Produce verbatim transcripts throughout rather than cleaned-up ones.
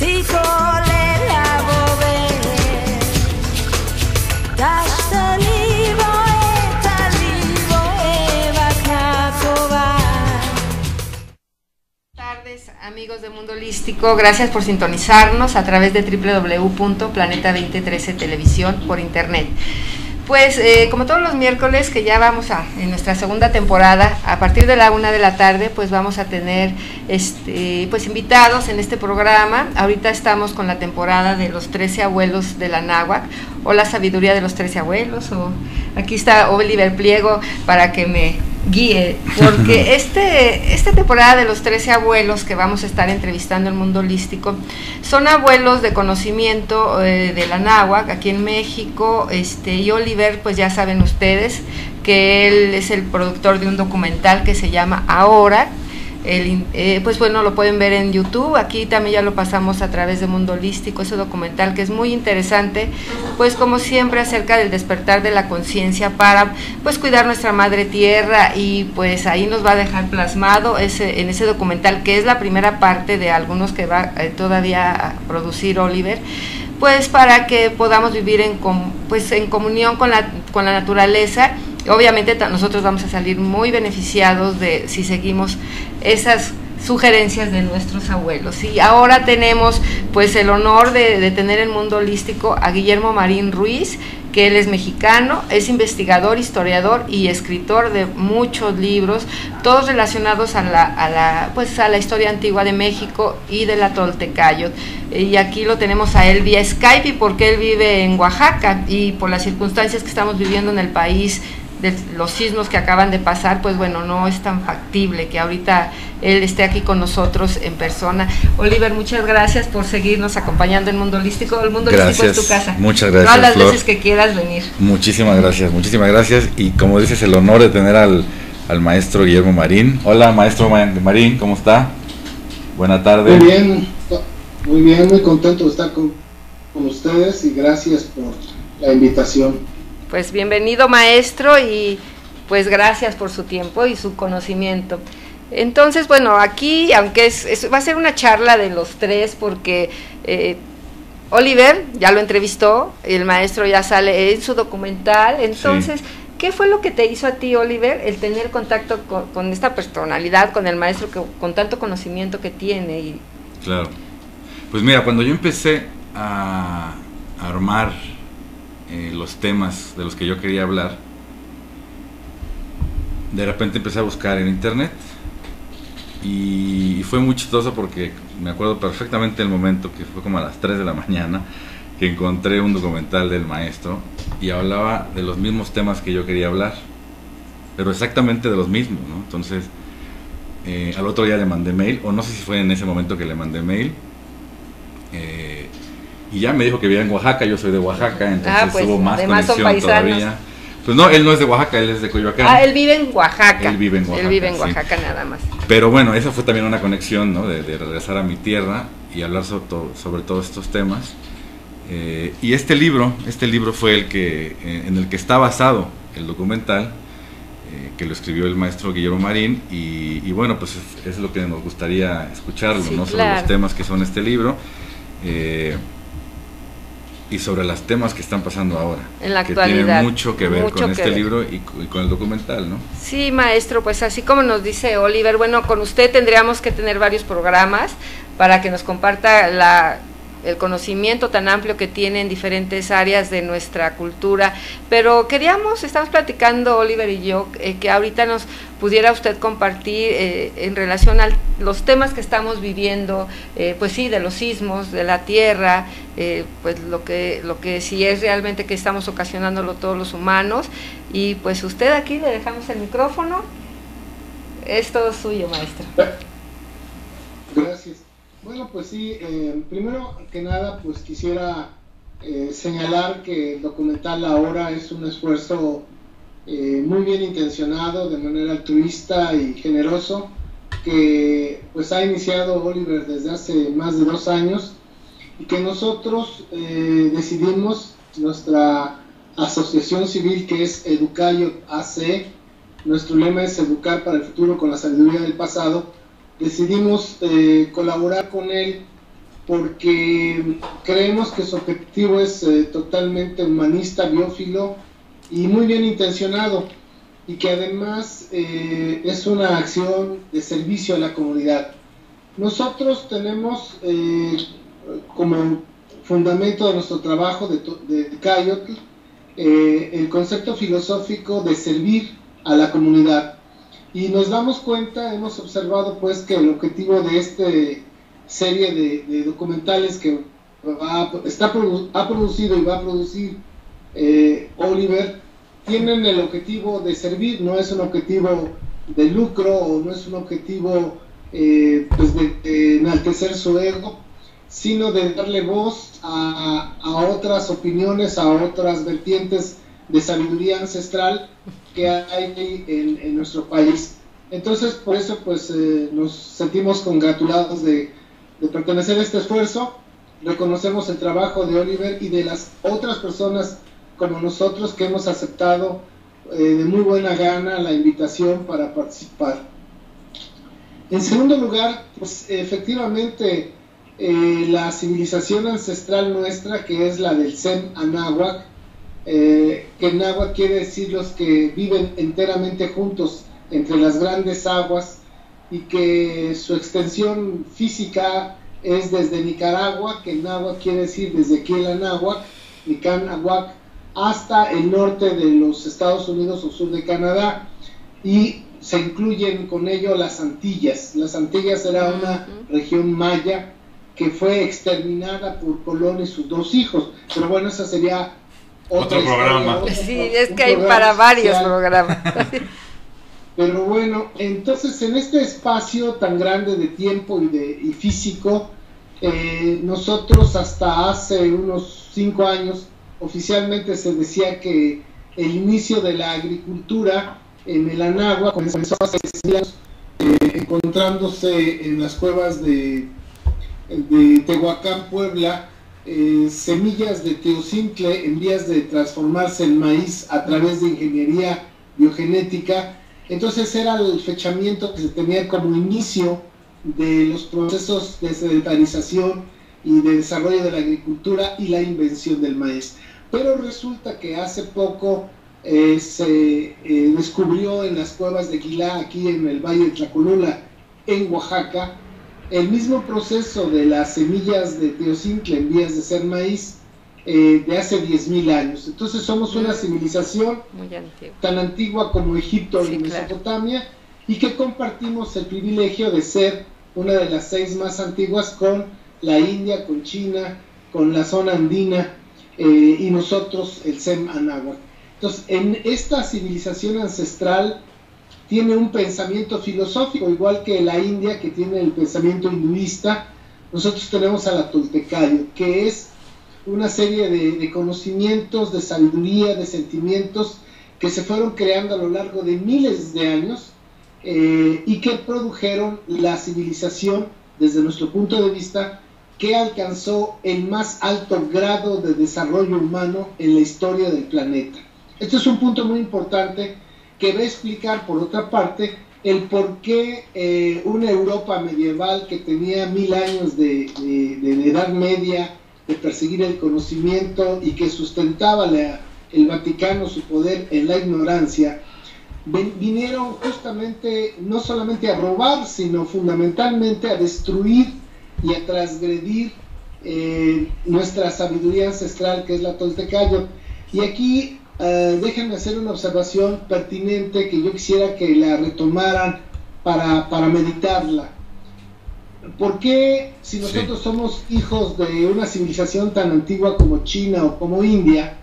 Amigos de Mundo Holístico, gracias por sintonizarnos a través de doble u doble u doble u punto planeta veinte trece Televisión por internet. Pues eh, como todos los miércoles, que ya vamos a en nuestra segunda temporada, a partir de la una de la tarde, pues vamos a tener este pues invitados en este programa. Ahorita estamos con la temporada de los trece abuelos de la náhuatl, o la sabiduría de los trece abuelos, o aquí está Oliver Pliego para que me guíe, porque este esta temporada de los trece abuelos que vamos a estar entrevistando en Mundo Holístico son abuelos de conocimiento eh, de la náhuatl aquí en México. Este y Oliver, pues ya saben ustedes que él es el productor de un documental que se llama Ahora. El, eh, pues bueno, lo pueden ver en YouTube, aquí también ya lo pasamos a través de Mundo Holístico, ese documental que es muy interesante, pues como siempre acerca del despertar de la conciencia para pues cuidar nuestra madre tierra, y pues ahí nos va a dejar plasmado ese, en ese documental, que es la primera parte de algunos que va eh, todavía a producir Oliver, pues para que podamos vivir en, pues, en comunión con la, con la naturaleza. Obviamente nosotros vamos a salir muy beneficiados de si seguimos esas sugerencias de nuestros abuelos. Y ahora tenemos pues el honor de, de tener en Mundo Holístico a Guillermo Marín Ruiz, que él es mexicano, es investigador, historiador y escritor de muchos libros, todos relacionados a la, a la, pues a la historia antigua de México y de la Toltecayot. Y aquí lo tenemos a él vía Skype, y porque él vive en Oaxaca, y por las circunstancias que estamos viviendo en el país, de los sismos que acaban de pasar, pues bueno, no es tan factible que ahorita él esté aquí con nosotros en persona. Oliver, muchas gracias por seguirnos acompañando en Mundo Holístico. El Mundo gracias, Holístico es tu casa. Muchas gracias, todas las Flor. veces que quieras venir. Muchísimas gracias, muchísimas gracias. Y como dices, el honor de tener al, al maestro Guillermo Marín. Hola, maestro Marín, ¿cómo está? Buena tarde. Muy bien, muy bien, muy contento de estar con, con ustedes, y gracias por la invitación. Pues bienvenido, maestro, y pues gracias por su tiempo y su conocimiento. Entonces, bueno, aquí, aunque es, es va a ser una charla de los tres, porque eh, Oliver ya lo entrevistó, el maestro ya sale en su documental. Entonces, sí. ¿Qué fue lo que te hizo a ti, Oliver, el tener contacto con, con esta personalidad, con el maestro que, con tanto conocimiento que tiene? Y... Claro, pues mira, cuando yo empecé a, a armar Eh, los temas de los que yo quería hablar, de repente empecé a buscar en internet, y, y fue muy chistoso porque me acuerdo perfectamente el momento, que fue como a las tres de la mañana, que encontré un documental del maestro y hablaba de los mismos temas que yo quería hablar, pero exactamente de los mismos, ¿no? Entonces eh, al otro día le mandé mail, o no sé si fue en ese momento que le mandé mail, eh, y ya me dijo que vivía en Oaxaca. Yo soy de Oaxaca, entonces ah, pues, hubo más conexión todavía. Pues no, él no es de Oaxaca, él es de Coyoacán. Ah, él vive en Oaxaca. Él vive en Oaxaca. Él vive en Oaxaca, sí. Nada más. Pero bueno, esa fue también una conexión, ¿no? De, de regresar a mi tierra y hablar sobre, todo, sobre todos estos temas. Eh, y este libro, este libro fue el que, eh, en el que está basado el documental, eh, que lo escribió el maestro Guillermo Marín, y, y bueno, pues es, es lo que nos gustaría escucharlo, sí, ¿no? Sobre claro. los temas que son este libro. Eh, y sobre los temas que están pasando ahora, en la que actualidad, tiene mucho que ver mucho con que este ver. libro y, y con el documental, ¿no? Sí, maestro, pues así como nos dice Oliver, bueno, con usted tendríamos que tener varios programas para que nos comparta la, el conocimiento tan amplio que tiene en diferentes áreas de nuestra cultura, pero queríamos, estamos platicando Oliver y yo, eh, que ahorita nos pudiera usted compartir eh, en relación a los temas que estamos viviendo, eh, pues sí, de los sismos, de la tierra, eh, pues lo que, lo que sí es realmente que estamos ocasionándolo todos los humanos, y pues usted aquí le dejamos el micrófono, es todo suyo, maestro. Gracias. Bueno, pues sí, eh, primero que nada, pues quisiera eh, señalar que el documental Ahora es un esfuerzo eh, muy bien intencionado, de manera altruista y generoso, que pues ha iniciado Oliver desde hace más de dos años, y que nosotros eh, decidimos, nuestra asociación civil, que es Educayot A C, nuestro lema es educar para el futuro con la sabiduría del pasado, decidimos eh, colaborar con él porque creemos que su objetivo es eh, totalmente humanista, biófilo y muy bien intencionado, y que además eh, es una acción de servicio a la comunidad. Nosotros tenemos eh, como fundamento de nuestro trabajo de, de, de Cayotl eh, el concepto filosófico de servir a la comunidad, y nos damos cuenta, hemos observado pues que el objetivo de esta serie de, de documentales que va, está, ha producido y va a producir eh, Oliver, tienen el objetivo de servir, no es un objetivo de lucro o no es un objetivo eh, pues de, de enaltecer su ego, sino de darle voz a, a otras opiniones, a otras vertientes de sabiduría ancestral que hay en, en nuestro país. Entonces, por eso pues eh, nos sentimos congratulados de, de pertenecer a este esfuerzo. Reconocemos el trabajo de Oliver y de las otras personas como nosotros que hemos aceptado eh, de muy buena gana la invitación para participar. En segundo lugar, pues efectivamente eh, la civilización ancestral nuestra, que es la del Sem Anáhuac, eh, que náhuatl quiere decir los que viven enteramente juntos entre las grandes aguas, y que su extensión física es desde Nicaragua, que náhuatl quiere decir desde Quielanáhuac, Nicanahuac, hasta el norte de los Estados Unidos o sur de Canadá, y se incluyen con ello las Antillas. Las Antillas era una región maya que fue exterminada por Colón y sus dos hijos, pero bueno, esa sería otro programa. Otra, sí, es que hay para varios social. programas. Pero bueno, entonces en este espacio tan grande de tiempo y, de, y físico, eh, nosotros hasta hace unos cinco años oficialmente se decía que el inicio de la agricultura en el Anáhuac comenzó hace seis años, eh, encontrándose en las cuevas de, de Tehuacán, Puebla, eh, semillas de teocintle en vías de transformarse en maíz a través de ingeniería biogenética. Entonces era el fechamiento que se tenía como inicio de los procesos de sedentarización y de desarrollo de la agricultura y la invención del maíz. Pero resulta que hace poco eh, se eh, descubrió en las cuevas de Quilá, aquí en el Valle de Tlacolula, en Oaxaca, el mismo proceso de las semillas de teocintle en vías de ser maíz eh, de hace diez mil años. Entonces somos una civilización tan antigua como Egipto sí, y Mesopotamia, claro, y que compartimos el privilegio de ser una de las seis más antiguas con la India, con China, con la zona andina, eh, y nosotros el Sem Anáhuac. Entonces, en esta civilización ancestral tiene un pensamiento filosófico, igual que la India, que tiene el pensamiento hinduista. Nosotros tenemos a la Toltecayo, que es una serie de, de conocimientos, de sabiduría, de sentimientos que se fueron creando a lo largo de miles de años, eh, y que produjeron la civilización, desde nuestro punto de vista, que alcanzó el más alto grado de desarrollo humano en la historia del planeta. Este es un punto muy importante que va a explicar, por otra parte, el por qué eh, una Europa medieval que tenía mil años de, de, de edad media, de perseguir el conocimiento y que sustentaba la, el Vaticano su poder en la ignorancia, ven, vinieron justamente no solamente a robar, sino fundamentalmente a destruir y a transgredir eh, nuestra sabiduría ancestral, que es la Toltecayo. Y aquí eh, déjenme hacer una observación pertinente que yo quisiera que la retomaran para, para meditarla. ¿Por qué, si nosotros sí. somos hijos de una civilización tan antigua como China o como India,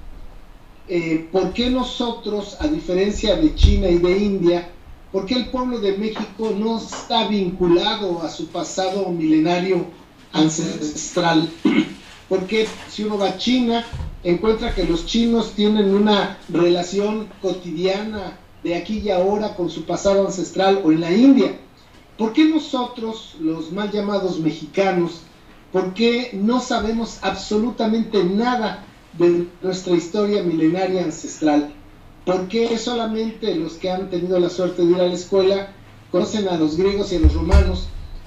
eh, por qué nosotros, a diferencia de China y de India, por qué el pueblo de México no está vinculado a su pasado milenario ancestral? Porque si uno va a China, encuentra que los chinos tienen una relación cotidiana de aquí y ahora con su pasado ancestral, o en la India. ¿Por qué nosotros, los mal llamados mexicanos, por qué no sabemos absolutamente nada de nuestra historia milenaria ancestral? ¿Por qué solamente los que han tenido la suerte de ir a la escuela conocen a los griegos y a los romanos,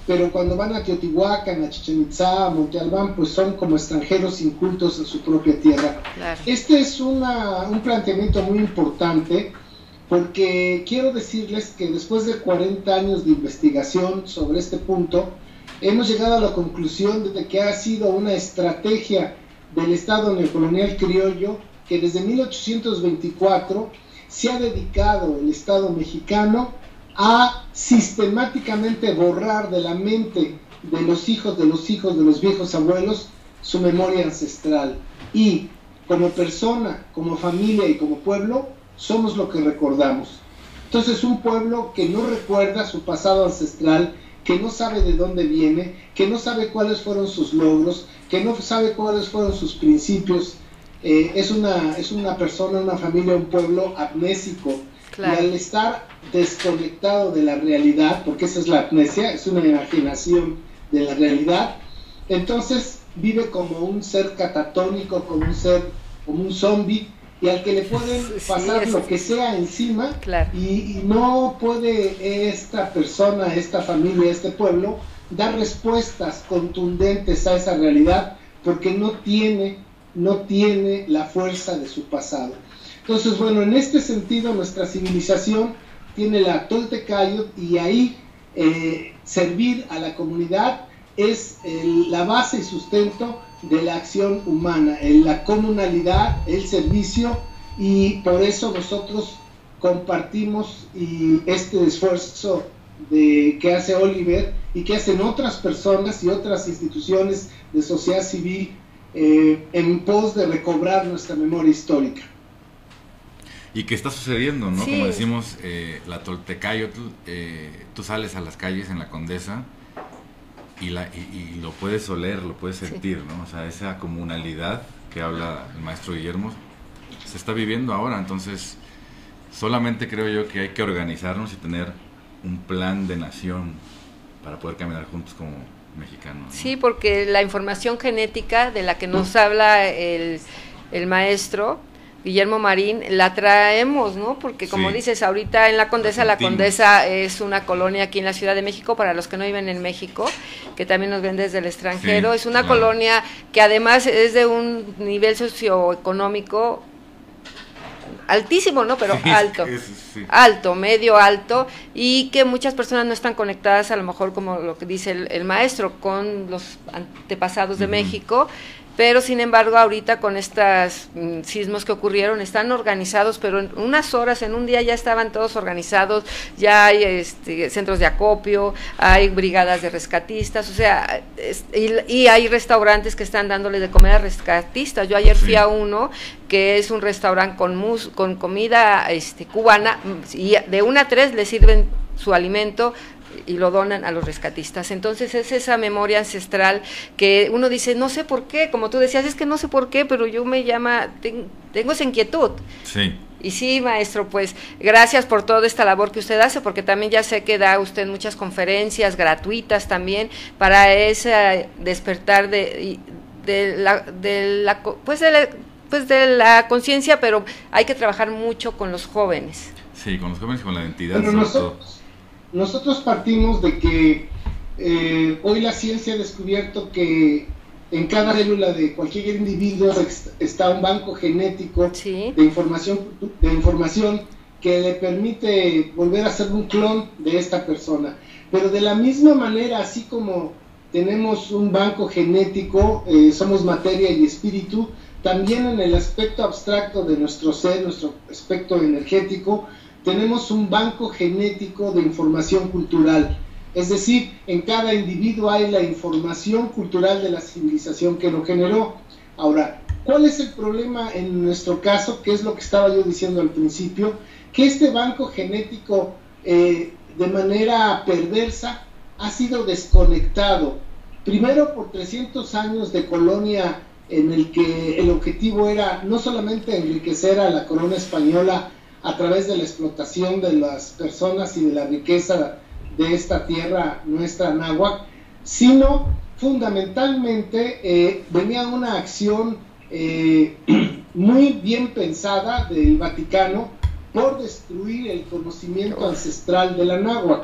pero cuando van a Teotihuacán, a Chichén Itzá, a Monte Albán, pues son como extranjeros incultos en su propia tierra. Claro. Este es una, un planteamiento muy importante, porque quiero decirles que después de cuarenta años de investigación sobre este punto, hemos llegado a la conclusión de que ha sido una estrategia del Estado neocolonial criollo que desde mil ochocientos veinticuatro se ha dedicado el Estado mexicano a sistemáticamente borrar de la mente de los hijos de los hijos de los viejos abuelos su memoria ancestral. Y como persona, como familia y como pueblo, somos lo que recordamos. Entonces, un pueblo que no recuerda su pasado ancestral, que no sabe de dónde viene, que no sabe cuáles fueron sus logros, que no sabe cuáles fueron sus principios, eh, es, una, es una persona, una familia, un pueblo amnésico. Claro. Y al estar desconectado de la realidad, porque esa es la amnesia, es una imaginación de la realidad, entonces vive como un ser catatónico, como un ser, como un zombie, y al que le pueden pasar sí, lo que sea encima, claro. y, y no puede esta persona, esta familia, este pueblo dar respuestas contundentes a esa realidad, porque no tiene, no tiene la fuerza de su pasado. Entonces, bueno, en este sentido nuestra civilización tiene la Toltecayot, y ahí eh, servir a la comunidad es el, la base y sustento de la acción humana, en la comunalidad, el servicio, y por eso nosotros compartimos y este esfuerzo de, que hace Oliver y que hacen otras personas y otras instituciones de sociedad civil eh, en pos de recobrar nuestra memoria histórica. Y que está sucediendo, ¿no? Sí. Como decimos, eh, la Toltecayotl, eh, tú sales a las calles en la Condesa y, la, y, y lo puedes oler, lo puedes sentir, sí. ¿no? O sea, esa comunalidad que habla el maestro Guillermo se está viviendo ahora. Entonces, solamente creo yo que hay que organizarnos y tener un plan de nación para poder caminar juntos como mexicanos, ¿no? Sí, porque la información genética de la que nos habla el, el maestro Guillermo Marín, la traemos, ¿no? Porque como sí. dices, ahorita en la Condesa, la Condesa es una colonia aquí en la Ciudad de México, para los que no viven en México, que también nos ven desde el extranjero, sí, es una claro. colonia que además es de un nivel socioeconómico altísimo, ¿no? Pero sí, alto, es, sí. alto, medio alto, y que muchas personas no están conectadas, a lo mejor como lo que dice el, el maestro, con los antepasados de uh-huh. México, pero sin embargo ahorita con estos mm, sismos que ocurrieron están organizados, pero en unas horas, en un día ya estaban todos organizados, ya hay este, centros de acopio, hay brigadas de rescatistas, o sea, es, y, y hay restaurantes que están dándole de comer a rescatistas. Yo ayer sí. fui a uno que es un restaurante con mus, con comida este, cubana, y de una a tres le sirven su alimento y lo donan a los rescatistas. Entonces es esa memoria ancestral que uno dice, no sé por qué, como tú decías, es que no sé por qué, pero yo me llama, ten, tengo esa inquietud. Sí. Y sí, maestro, pues gracias por toda esta labor que usted hace, porque también ya sé que da usted muchas conferencias gratuitas también para ese despertar de, de la, de la, pues de la, pues de la conciencia, pero hay que trabajar mucho con los jóvenes. Sí, con los jóvenes y con la identidad. Pero nosotros, nosotros partimos de que eh, hoy la ciencia ha descubierto que en cada célula de cualquier individuo está un banco genético sí. de información de información que le permite volver a ser un clon de esta persona. Pero de la misma manera, así como tenemos un banco genético, eh, somos materia y espíritu, también en el aspecto abstracto de nuestro ser, nuestro aspecto energético, tenemos un banco genético de información cultural. Es decir, en cada individuo hay la información cultural de la civilización que lo generó. Ahora, ¿cuál es el problema en nuestro caso? Que es lo que estaba yo diciendo al principio, que este banco genético eh, de manera perversa ha sido desconectado. Primero por trescientos años de colonia en el que el objetivo era no solamente enriquecer a la corona española a través de la explotación de las personas y de la riqueza de esta tierra nuestra náhuatl, sino fundamentalmente eh, venía una acción eh, muy bien pensada del Vaticano por destruir el conocimiento ancestral de la náhuatl.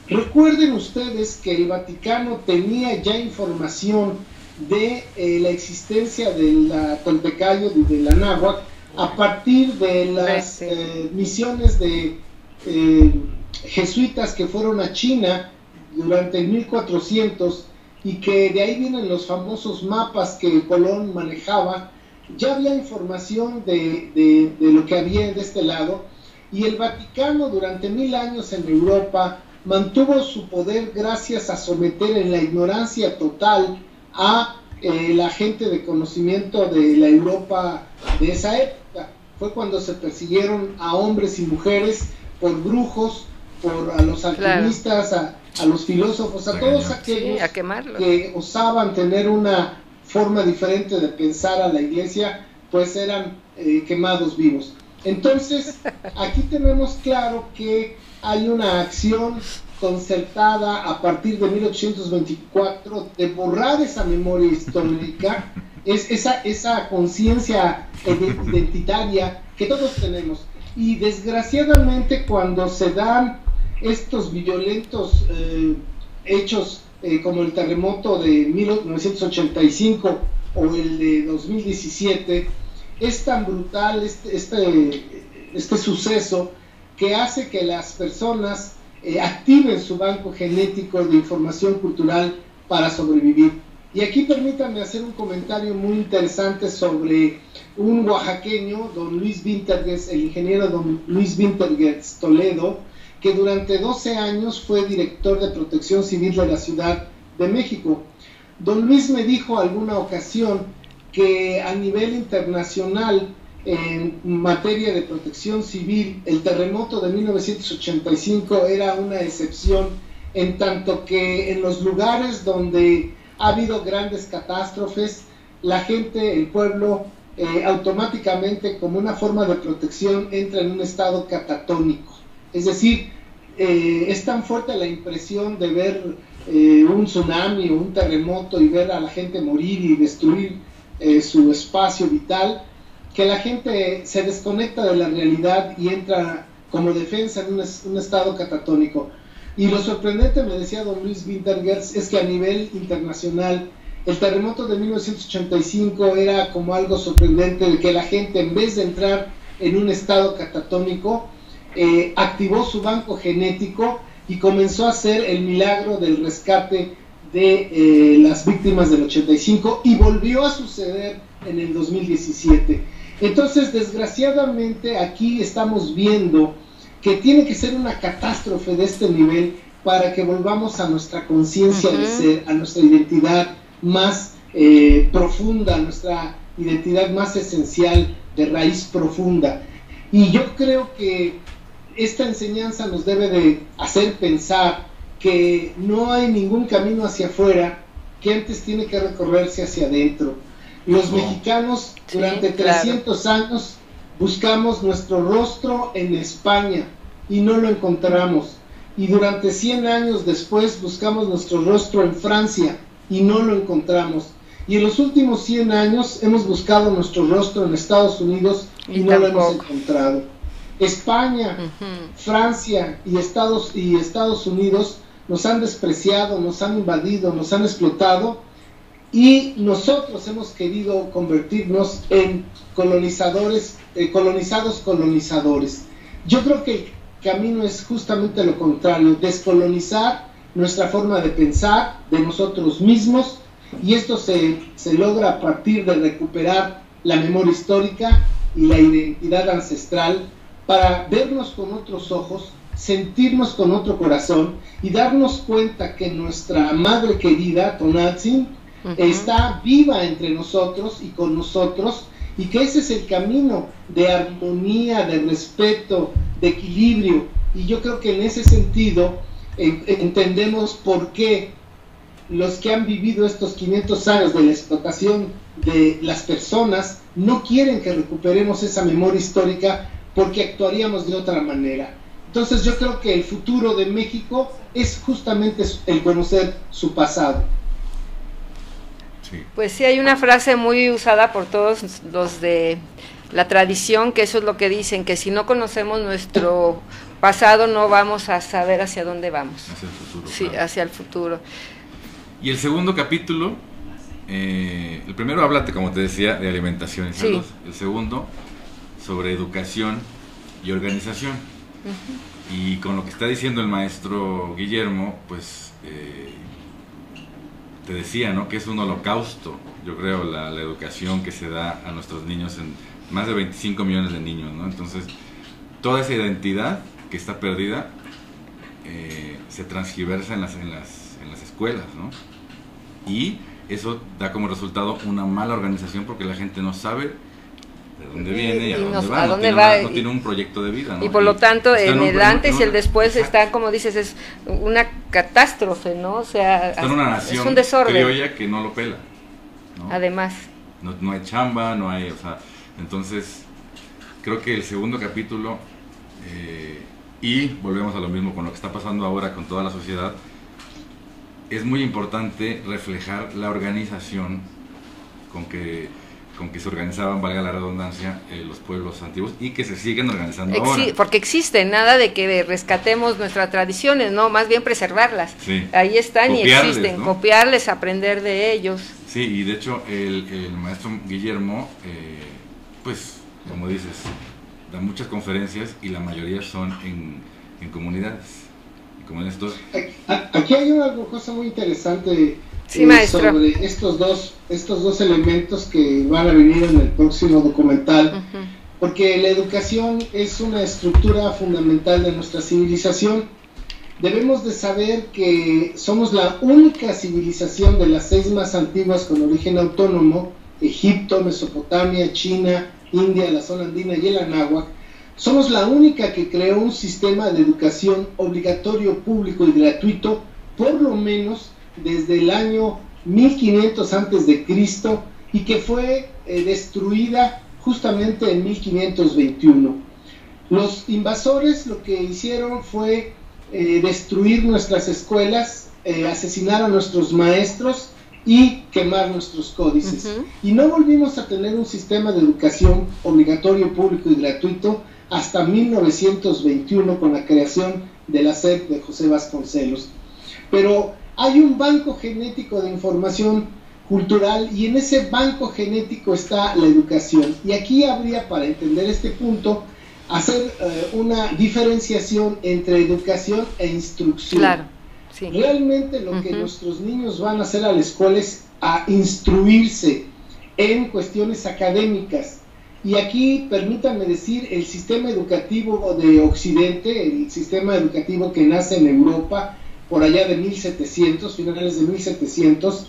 Recuerden ustedes que el Vaticano tenía ya información de eh, la existencia de la Toltecayo y de la Náhuatl a partir de las eh, misiones de eh, jesuitas que fueron a China durante el mil cuatrocientos, y que de ahí vienen los famosos mapas que Colón manejaba. Ya había información de, de, de lo que había de este lado, y el Vaticano durante mil años en Europa mantuvo su poder gracias a someter en la ignorancia total a eh, la gente de conocimiento de la Europa de esa época. Fue cuando se persiguieron a hombres y mujeres por brujos, por a los alquimistas, claro, a, a los filósofos, a todos aquellos, sí, a que osaban tener una forma diferente de pensar a la iglesia, pues eran eh, quemados vivos. Entonces, aquí tenemos claro que hay una acción concertada a partir de mil ochocientos veinticuatro de borrar esa memoria histórica, es esa, esa conciencia identitaria que todos tenemos. Y desgraciadamente, cuando se dan estos violentos eh, hechos eh, como el terremoto de mil novecientos ochenta y cinco o el de dos mil diecisiete, es tan brutal este, este, este suceso que hace que las personas eh, activen su banco genético de información cultural para sobrevivir. Y aquí permítanme hacer un comentario muy interesante sobre un oaxaqueño, don Luis Vintergues, el ingeniero don Luis Vintergues Toledo, que durante doce años fue director de Protección Civil de la Ciudad de México. Don Luis me dijo alguna ocasión que a nivel internacional, en materia de protección civil, el terremoto de mil novecientos ochenta y cinco era una excepción, en tanto que en los lugares donde ha habido grandes catástrofes, la gente, el pueblo, eh, automáticamente, como una forma de protección, entra en un estado catatónico. Es decir, eh, es tan fuerte la impresión de ver eh, un tsunami o un terremoto y ver a la gente morir y destruir eh, su espacio vital, que la gente se desconecta de la realidad y entra como defensa en un, un estado catatónico. Y lo sorprendente, me decía don Luis Vintergues, es que a nivel internacional el terremoto de mil novecientos ochenta y cinco era como algo sorprendente, de que la gente, en vez de entrar en un estado catatónico, eh, activó su banco genético y comenzó a hacer el milagro del rescate de eh, las víctimas del ochenta y cinco, y volvió a suceder en el dos mil diecisiete. Entonces, desgraciadamente, aquí estamos viendo que tiene que ser una catástrofe de este nivel para que volvamos a nuestra conciencia uh-huh. de ser, a nuestra identidad más eh, profunda, a nuestra identidad más esencial, de raíz profunda. Y yo creo que esta enseñanza nos debe de hacer pensar que no hay ningún camino hacia afuera, que antes tiene que recorrerse hacia adentro. Los mexicanos durante sí, claro. trescientos años buscamos nuestro rostro en España y no lo encontramos. Y durante cien años después buscamos nuestro rostro en Francia y no lo encontramos. Y en los últimos cien años hemos buscado nuestro rostro en Estados Unidos y, y no tampoco. lo hemos encontrado. España, uh-huh. Francia y Estados, y Estados Unidos nos han despreciado, nos han invadido, nos han explotado, y nosotros hemos querido convertirnos en colonizadores, eh, colonizados colonizadores. Yo creo que el camino es justamente lo contrario, descolonizar nuestra forma de pensar de nosotros mismos, y esto se, se logra a partir de recuperar la memoria histórica y la identidad ancestral, para vernos con otros ojos, sentirnos con otro corazón y darnos cuenta que nuestra madre querida, Tonantzin, uh-huh. está viva entre nosotros y con nosotros, y que ese es el camino de armonía, de respeto, de equilibrio. Y yo creo que en ese sentido eh, entendemos por qué los que han vivido estos quinientos años de la explotación de las personas no quieren que recuperemos esa memoria histórica, porque actuaríamos de otra manera. Entonces yo creo que el futuro de México es justamente el conocer su pasado. Sí. Pues sí, hay una frase muy usada por todos los de la tradición, que eso es lo que dicen, que si no conocemos nuestro pasado no vamos a saber hacia dónde vamos. Hacia el futuro. Sí, claro. hacia el futuro. Y el segundo capítulo, eh, el primero habla, como te decía, de alimentación y salud. Sí. El segundo, sobre educación y organización. Uh-huh. Y con lo que está diciendo el maestro Guillermo, pues eh, te decía, ¿no?, que es un holocausto, yo creo, la, la educación que se da a nuestros niños, en más de veinticinco millones de niños, ¿no? Entonces, toda esa identidad que está perdida eh, se transgiversa en las, en las, en las escuelas, ¿no? Y eso da como resultado una mala organización, porque la gente no sabe de dónde viene y a, y dónde, nos, va. A dónde no, va. Tiene una, no tiene un proyecto de vida, ¿no? Y por lo tanto, y en el antes y el después está, como dices, es una catástrofe, ¿no? O sea, está en una nación es un desorden criolla que no lo pela, ¿no? Además. No, no hay chamba, no hay, o sea, entonces creo que el segundo capítulo, eh, y volvemos a lo mismo con lo que está pasando ahora con toda la sociedad, es muy importante reflejar la organización con que, con que se organizaban, valga la redundancia, eh, los pueblos antiguos, y que se siguen organizando Exi ahora. Porque existen, nada de que rescatemos nuestras tradiciones, no, más bien preservarlas. Sí. Ahí están y existen, ¿no? Copiarles, aprender de ellos. Sí, y de hecho el, el maestro Guillermo, eh, pues, como dices, da muchas conferencias y la mayoría son en, en comunidades. Como en estos... Aquí hay una cosa muy interesante, sí, eh, sobre estos dos, estos dos elementos que van a venir en el próximo documental, uh-huh. porque la educación es una estructura fundamental de nuestra civilización. Debemos de saber que somos la única civilización de las seis más antiguas con origen autónomo: Egipto, Mesopotamia, China, India, la zona andina y el Anáhuac. Somos la única que creó un sistema de educación obligatorio, público y gratuito, por lo menos desde el año mil quinientos antes de Cristo, y que fue eh, destruida justamente en mil quinientos veintiuno. Los invasores lo que hicieron fue eh, destruir nuestras escuelas, eh, asesinar a nuestros maestros y quemar nuestros códices. Uh-huh. Y no volvimos a tener un sistema de educación obligatorio, público y gratuito hasta mil novecientos veintiuno, con la creación de la S E P de José Vasconcelos. Pero hay un banco genético de información cultural, y en ese banco genético está la educación. Y aquí habría, para entender este punto, hacer eh, una diferenciación entre educación e instrucción. Claro, sí. Realmente lo uh-huh. que nuestros niños van a hacer a la escuela es a instruirse en cuestiones académicas. Y aquí, permítanme decir, el sistema educativo de Occidente, el sistema educativo que nace en Europa por allá de mil setecientos, finales de mil setecientos,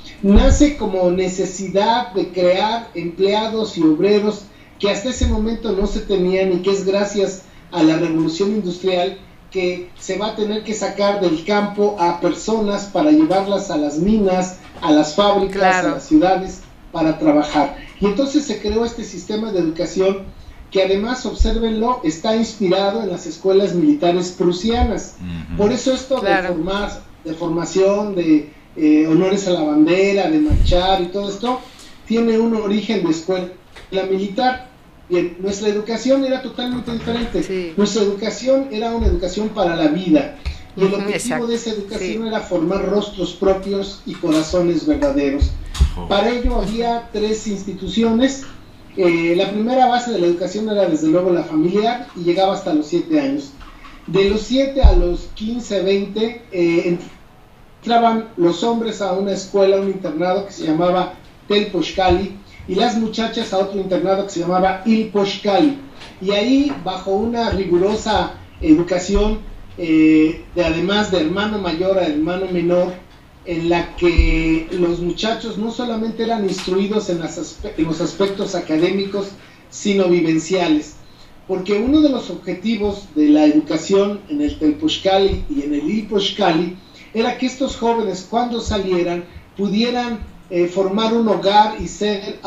nace como necesidad de crear empleados y obreros que hasta ese momento no se tenían, y que es gracias a la revolución industrial que se va a tener que sacar del campo a personas para llevarlas a las minas, a las fábricas, claro. a las ciudades, para trabajar. Y entonces se creó este sistema de educación que, además, obsérvenlo, está inspirado en las escuelas militares prusianas. Uh-huh. Por eso esto claro. de, formar, de formación, de eh, honores a la bandera, de marchar y todo esto, tiene un origen de escuela militar. Bien, nuestra educación era totalmente diferente. Sí. Nuestra educación era una educación para la vida. Y el objetivo Exacto. de esa educación sí. era formar rostros propios y corazones verdaderos. Oh. Para ello había tres instituciones. Eh, la primera base de la educación era desde luego la familiar, y llegaba hasta los siete años. De los siete a los quince, veinte, eh, entraban los hombres a una escuela, un internado que se llamaba Telpochcali, y las muchachas a otro internado que se llamaba Ilpochcali. Y ahí, bajo una rigurosa educación, eh, de, además de hermano mayor a hermano menor, en la que los muchachos no solamente eran instruidos en, las aspe en los aspectos académicos, sino vivenciales. Porque uno de los objetivos de la educación en el Telpochcali y en el Ilpochcali era que estos jóvenes, cuando salieran, pudieran eh, formar un hogar y ser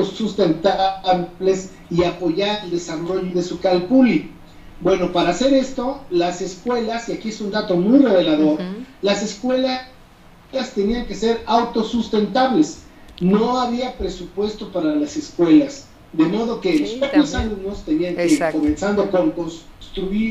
autosustentables y apoyar el desarrollo de su calpulli. Bueno, para hacer esto, las escuelas, y aquí es un dato muy revelador, uh-huh. las escuelas tenían que ser autosustentables. No había presupuesto para las escuelas, de modo que sí, los propios alumnos tenían que ir comenzando con construir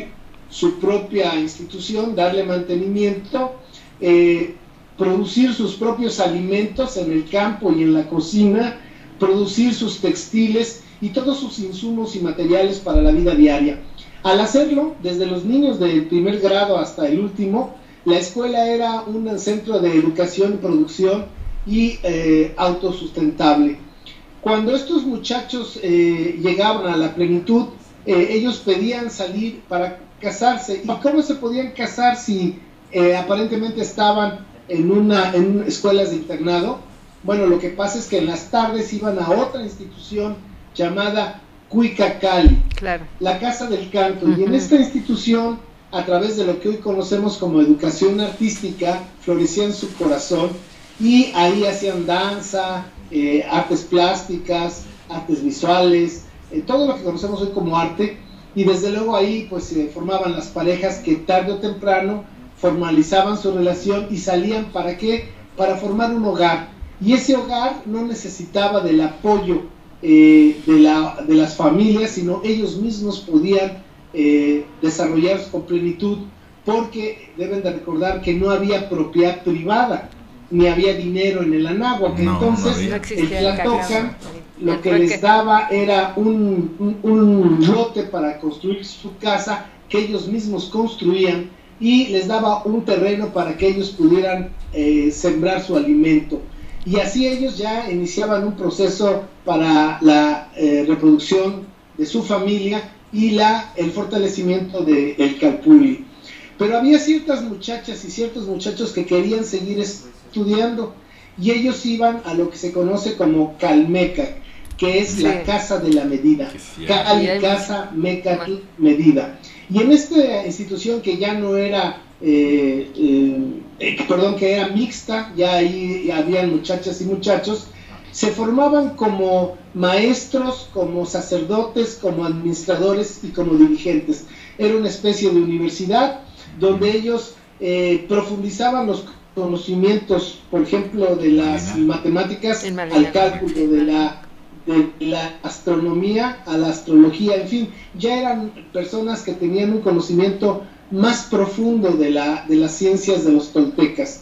su propia institución, darle mantenimiento, eh, producir sus propios alimentos en el campo y en la cocina, producir sus textiles y todos sus insumos y materiales para la vida diaria. Al hacerlo, desde los niños del primer grado hasta el último, la escuela era un centro de educación y producción y eh, autosustentable. Cuando estos muchachos eh, llegaban a la plenitud, eh, ellos pedían salir para casarse. ¿Y cómo se podían casar si eh, aparentemente estaban en una en escuelas de internado? Bueno, lo que pasa es que en las tardes iban a otra institución llamada Cuicacali, claro, la Casa del Canto, uh-huh. Y en esta institución, a través de lo que hoy conocemos como educación artística, florecía en su corazón, y ahí hacían danza, eh, artes plásticas, artes visuales, eh, todo lo que conocemos hoy como arte, y desde luego ahí pues se eh, formaban las parejas que tarde o temprano formalizaban su relación y salían, ¿para qué? Para formar un hogar, y ese hogar no necesitaba del apoyo eh, de, la, de las familias, sino ellos mismos podían eh, desarrollarse con plenitud, porque deben de recordar que no había propiedad privada, ni había dinero en el Anáhuac, no, entonces no el Tlatocan lo que les daba era un, un, un lote para construir su casa que ellos mismos construían, y les daba un terreno para que ellos pudieran eh, sembrar su alimento, y así ellos ya iniciaban un proceso para la eh, reproducción de su familia y la, el fortalecimiento del Calpulli. Pero había ciertas muchachas y ciertos muchachos que querían seguir estudiando, y ellos iban a lo que se conoce como Calmeca, que es sí. la casa de la medida, Cali, casa, Meca, medida. Y en esta institución que ya no era, eh, eh, perdón, que era mixta, ya ahí habían muchachas y muchachos, se formaban como maestros, como sacerdotes, como administradores y como dirigentes. Era una especie de universidad donde ellos eh, profundizaban los conocimientos, por ejemplo, de las matemáticas al cálculo, de la, de la astronomía a la astrología, en fin, ya eran personas que tenían un conocimiento más profundo de, la, de las ciencias de los toltecas.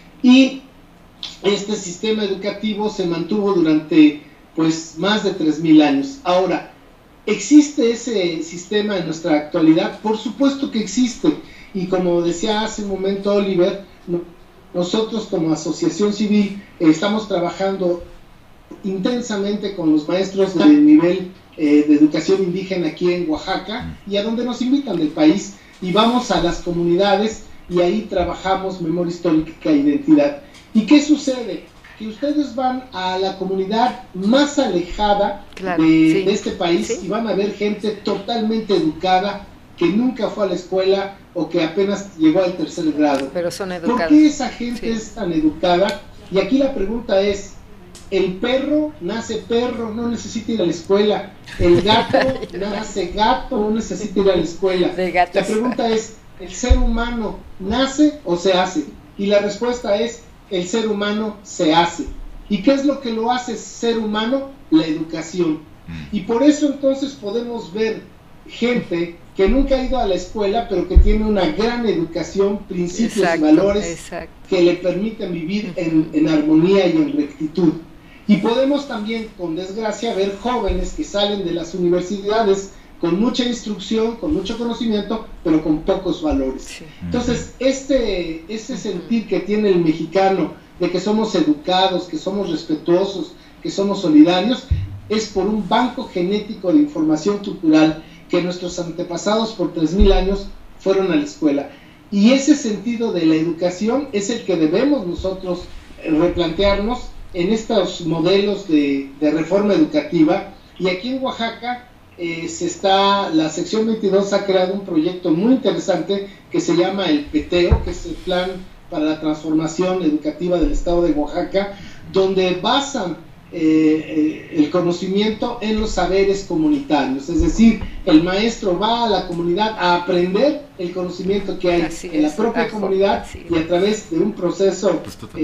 Y este sistema educativo se mantuvo durante pues más de tres mil años. Ahora, ¿existe ese sistema en nuestra actualidad? Por supuesto que existe, y como decía hace un momento Oliver, nosotros como asociación civil eh, estamos trabajando intensamente con los maestros de nivel eh, de educación indígena aquí en Oaxaca, y a donde nos invitan del país, y vamos a las comunidades y ahí trabajamos memoria histórica e identidad. ¿Y qué sucede? Que ustedes van a la comunidad más alejada claro, de, sí. de este país ¿Sí? y van a ver gente totalmente educada, que nunca fue a la escuela o que apenas llegó al tercer grado. Pero son educados. ¿Por qué esa gente sí. es tan educada? Y aquí la pregunta es, el perro nace perro, no necesita ir a la escuela. El gato nace gato, no necesita ir a la escuela. La pregunta es, ¿el ser humano nace o se hace? Y la respuesta es, el ser humano se hace. ¿Y qué es lo que lo hace ser humano? La educación. Y por eso entonces podemos ver gente que nunca ha ido a la escuela, pero que tiene una gran educación, principios exacto, y valores exacto. que le permiten vivir en, en armonía y en rectitud. Y podemos también, con desgracia, ver jóvenes que salen de las universidades con mucha instrucción, con mucho conocimiento, pero con pocos valores. Sí. Entonces, este, este sentir que tiene el mexicano de que somos educados, que somos respetuosos, que somos solidarios, es por un banco genético de información cultural que nuestros antepasados por tres mil años fueron a la escuela. Y ese sentido de la educación es el que debemos nosotros replantearnos en estos modelos de, de reforma educativa. Y aquí en Oaxaca eh, se está, la sección veintidós ha creado un proyecto muy interesante que se llama el PETEO, que es el Plan para la Transformación Educativa del Estado de Oaxaca, donde basan eh, eh, el conocimiento en los saberes comunitarios, es decir, el maestro va a la comunidad a aprender el conocimiento que hay así en es, la propia comunidad sí. y a través de un proceso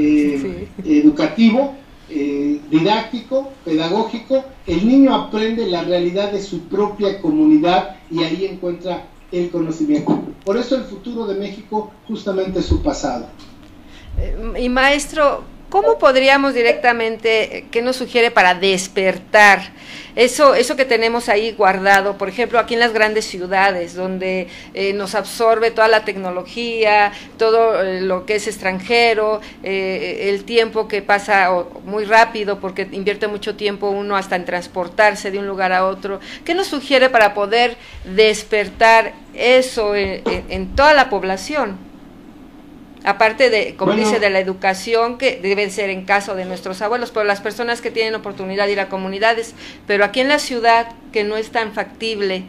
eh, sí. educativo, eh, didáctico, pedagógico, el niño aprende la realidad de su propia comunidad y ahí encuentra el conocimiento. Por eso el futuro de México justamente es su pasado. Y maestro, ¿cómo podríamos directamente, qué nos sugiere para despertar eso, eso que tenemos ahí guardado, por ejemplo, aquí en las grandes ciudades, donde eh, nos absorbe toda la tecnología, todo eh, lo que es extranjero, eh, el tiempo que pasa oh, muy rápido, porque invierte mucho tiempo uno hasta en transportarse de un lugar a otro? ¿Qué nos sugiere para poder despertar eso en, en, en toda la población? Aparte de, como bueno, dice, de la educación, que debe ser en caso de nuestros abuelos, pero las personas que tienen oportunidad de ir a comunidades, pero aquí en la ciudad, que no es tan factible.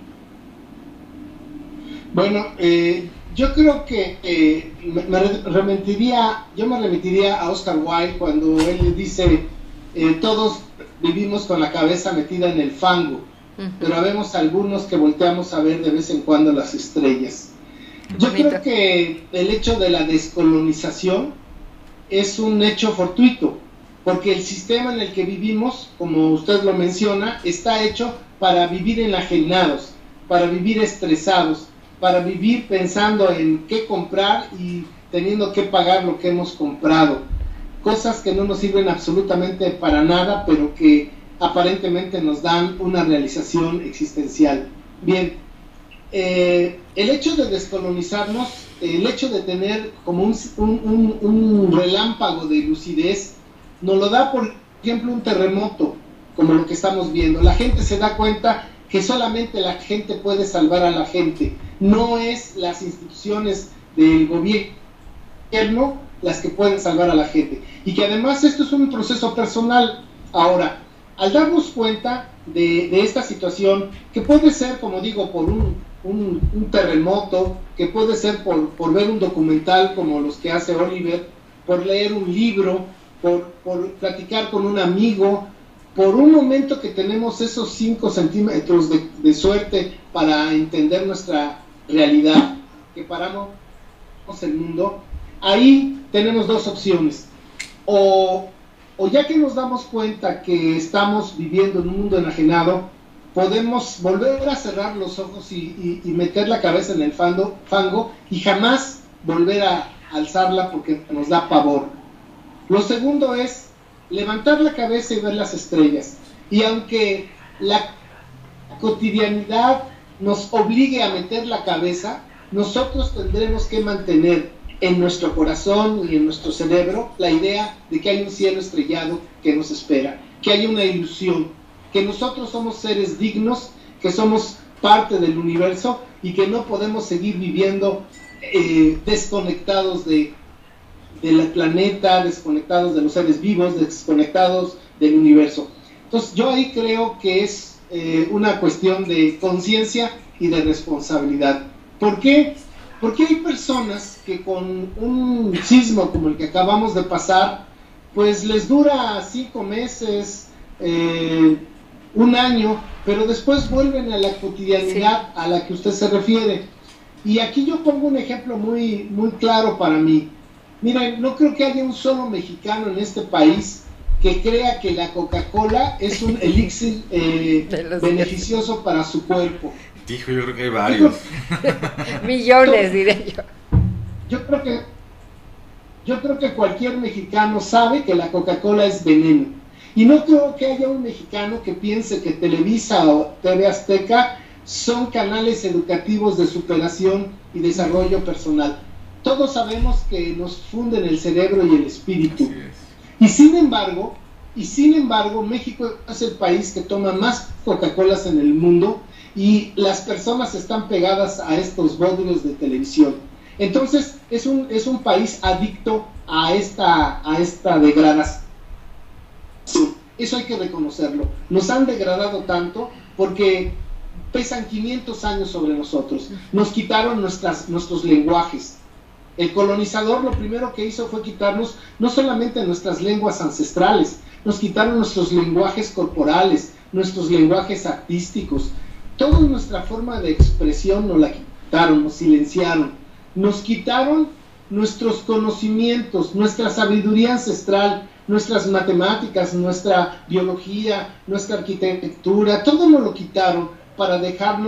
Bueno, eh, yo creo que eh, me, me remitiría, yo me remitiría a Oscar Wilde cuando él dice, eh, todos vivimos con la cabeza metida en el fango, uh-huh. pero habemos algunos que volteamos a ver de vez en cuando las estrellas. Yo Bonito. creo que el hecho de la descolonización es un hecho fortuito, porque el sistema en el que vivimos, como usted lo menciona, está hecho para vivir enajenados, para vivir estresados, para vivir pensando en qué comprar y teniendo que pagar lo que hemos comprado. Cosas que no nos sirven absolutamente para nada, pero que aparentemente nos dan una realización existencial. Bien. Eh, el hecho de descolonizarnos, el hecho de tener como un, un, un relámpago de lucidez, nos lo da, por ejemplo, un terremoto, como lo que estamos viendo. La gente se da cuenta que solamente la gente puede salvar a la gente, no es las instituciones del gobierno las que pueden salvar a la gente, y que además esto es un proceso personal. Ahora, al darnos cuenta de, de esta situación, que puede ser, como digo, por un Un, un terremoto, que puede ser por, por ver un documental como los que hace Oliver, por leer un libro, por, por platicar con un amigo, por un momento que tenemos esos cinco centímetros de, de suerte para entender nuestra realidad, que paramos el mundo. Ahí tenemos dos opciones: o, o ya que nos damos cuenta que estamos viviendo en un mundo enajenado, podemos volver a cerrar los ojos y, y, y meter la cabeza en el fango, fango y jamás volver a alzarla porque nos da pavor. Lo segundo es levantar la cabeza y ver las estrellas. Y aunque la cotidianidad nos obligue a meter la cabeza, nosotros tendremos que mantener en nuestro corazón y en nuestro cerebro la idea de que hay un cielo estrellado que nos espera, que hay una ilusión, que nosotros somos seres dignos, que somos parte del universo y que no podemos seguir viviendo eh, desconectados de, del planeta, desconectados de los seres vivos, desconectados del universo. Entonces yo ahí creo que es eh, una cuestión de conciencia y de responsabilidad. ¿Por qué? Porque hay personas que con un sismo como el que acabamos de pasar, pues les dura cinco meses, eh, un año, pero después vuelven a la cotidianidad sí. a la que usted se refiere. Y aquí yo pongo un ejemplo muy, muy claro para mí. Miren, no creo que haya un solo mexicano en este país que crea que la Coca-Cola es un elixir eh, beneficioso para su cuerpo. Dijo, yo creo que hay varios. Millones, diré yo. Yo creo que yo creo que cualquier mexicano sabe que la Coca-Cola es veneno. Y no creo que haya un mexicano que piense que Televisa o T V Azteca son canales educativos de superación y desarrollo personal. Todos sabemos que nos funden el cerebro y el espíritu. Y sin embargo, y sin embargo, México es el país que toma más Coca-Colas en el mundo y las personas están pegadas a estos bodrios de televisión. Entonces, es un, es un país adicto a esta, a esta degradación. Eso hay que reconocerlo. Nos han degradado tanto porque pesan quinientos años sobre nosotros. Nos quitaron nuestras, nuestros lenguajes. El colonizador lo primero que hizo fue quitarnos no solamente nuestras lenguas ancestrales, nos quitaron nuestros lenguajes corporales, nuestros lenguajes artísticos. Toda nuestra forma de expresión nos la quitaron, nos silenciaron. Nos quitaron nuestros conocimientos, nuestra sabiduría ancestral, nuestras matemáticas, nuestra biología, nuestra arquitectura, todo nos lo quitaron para dejarnos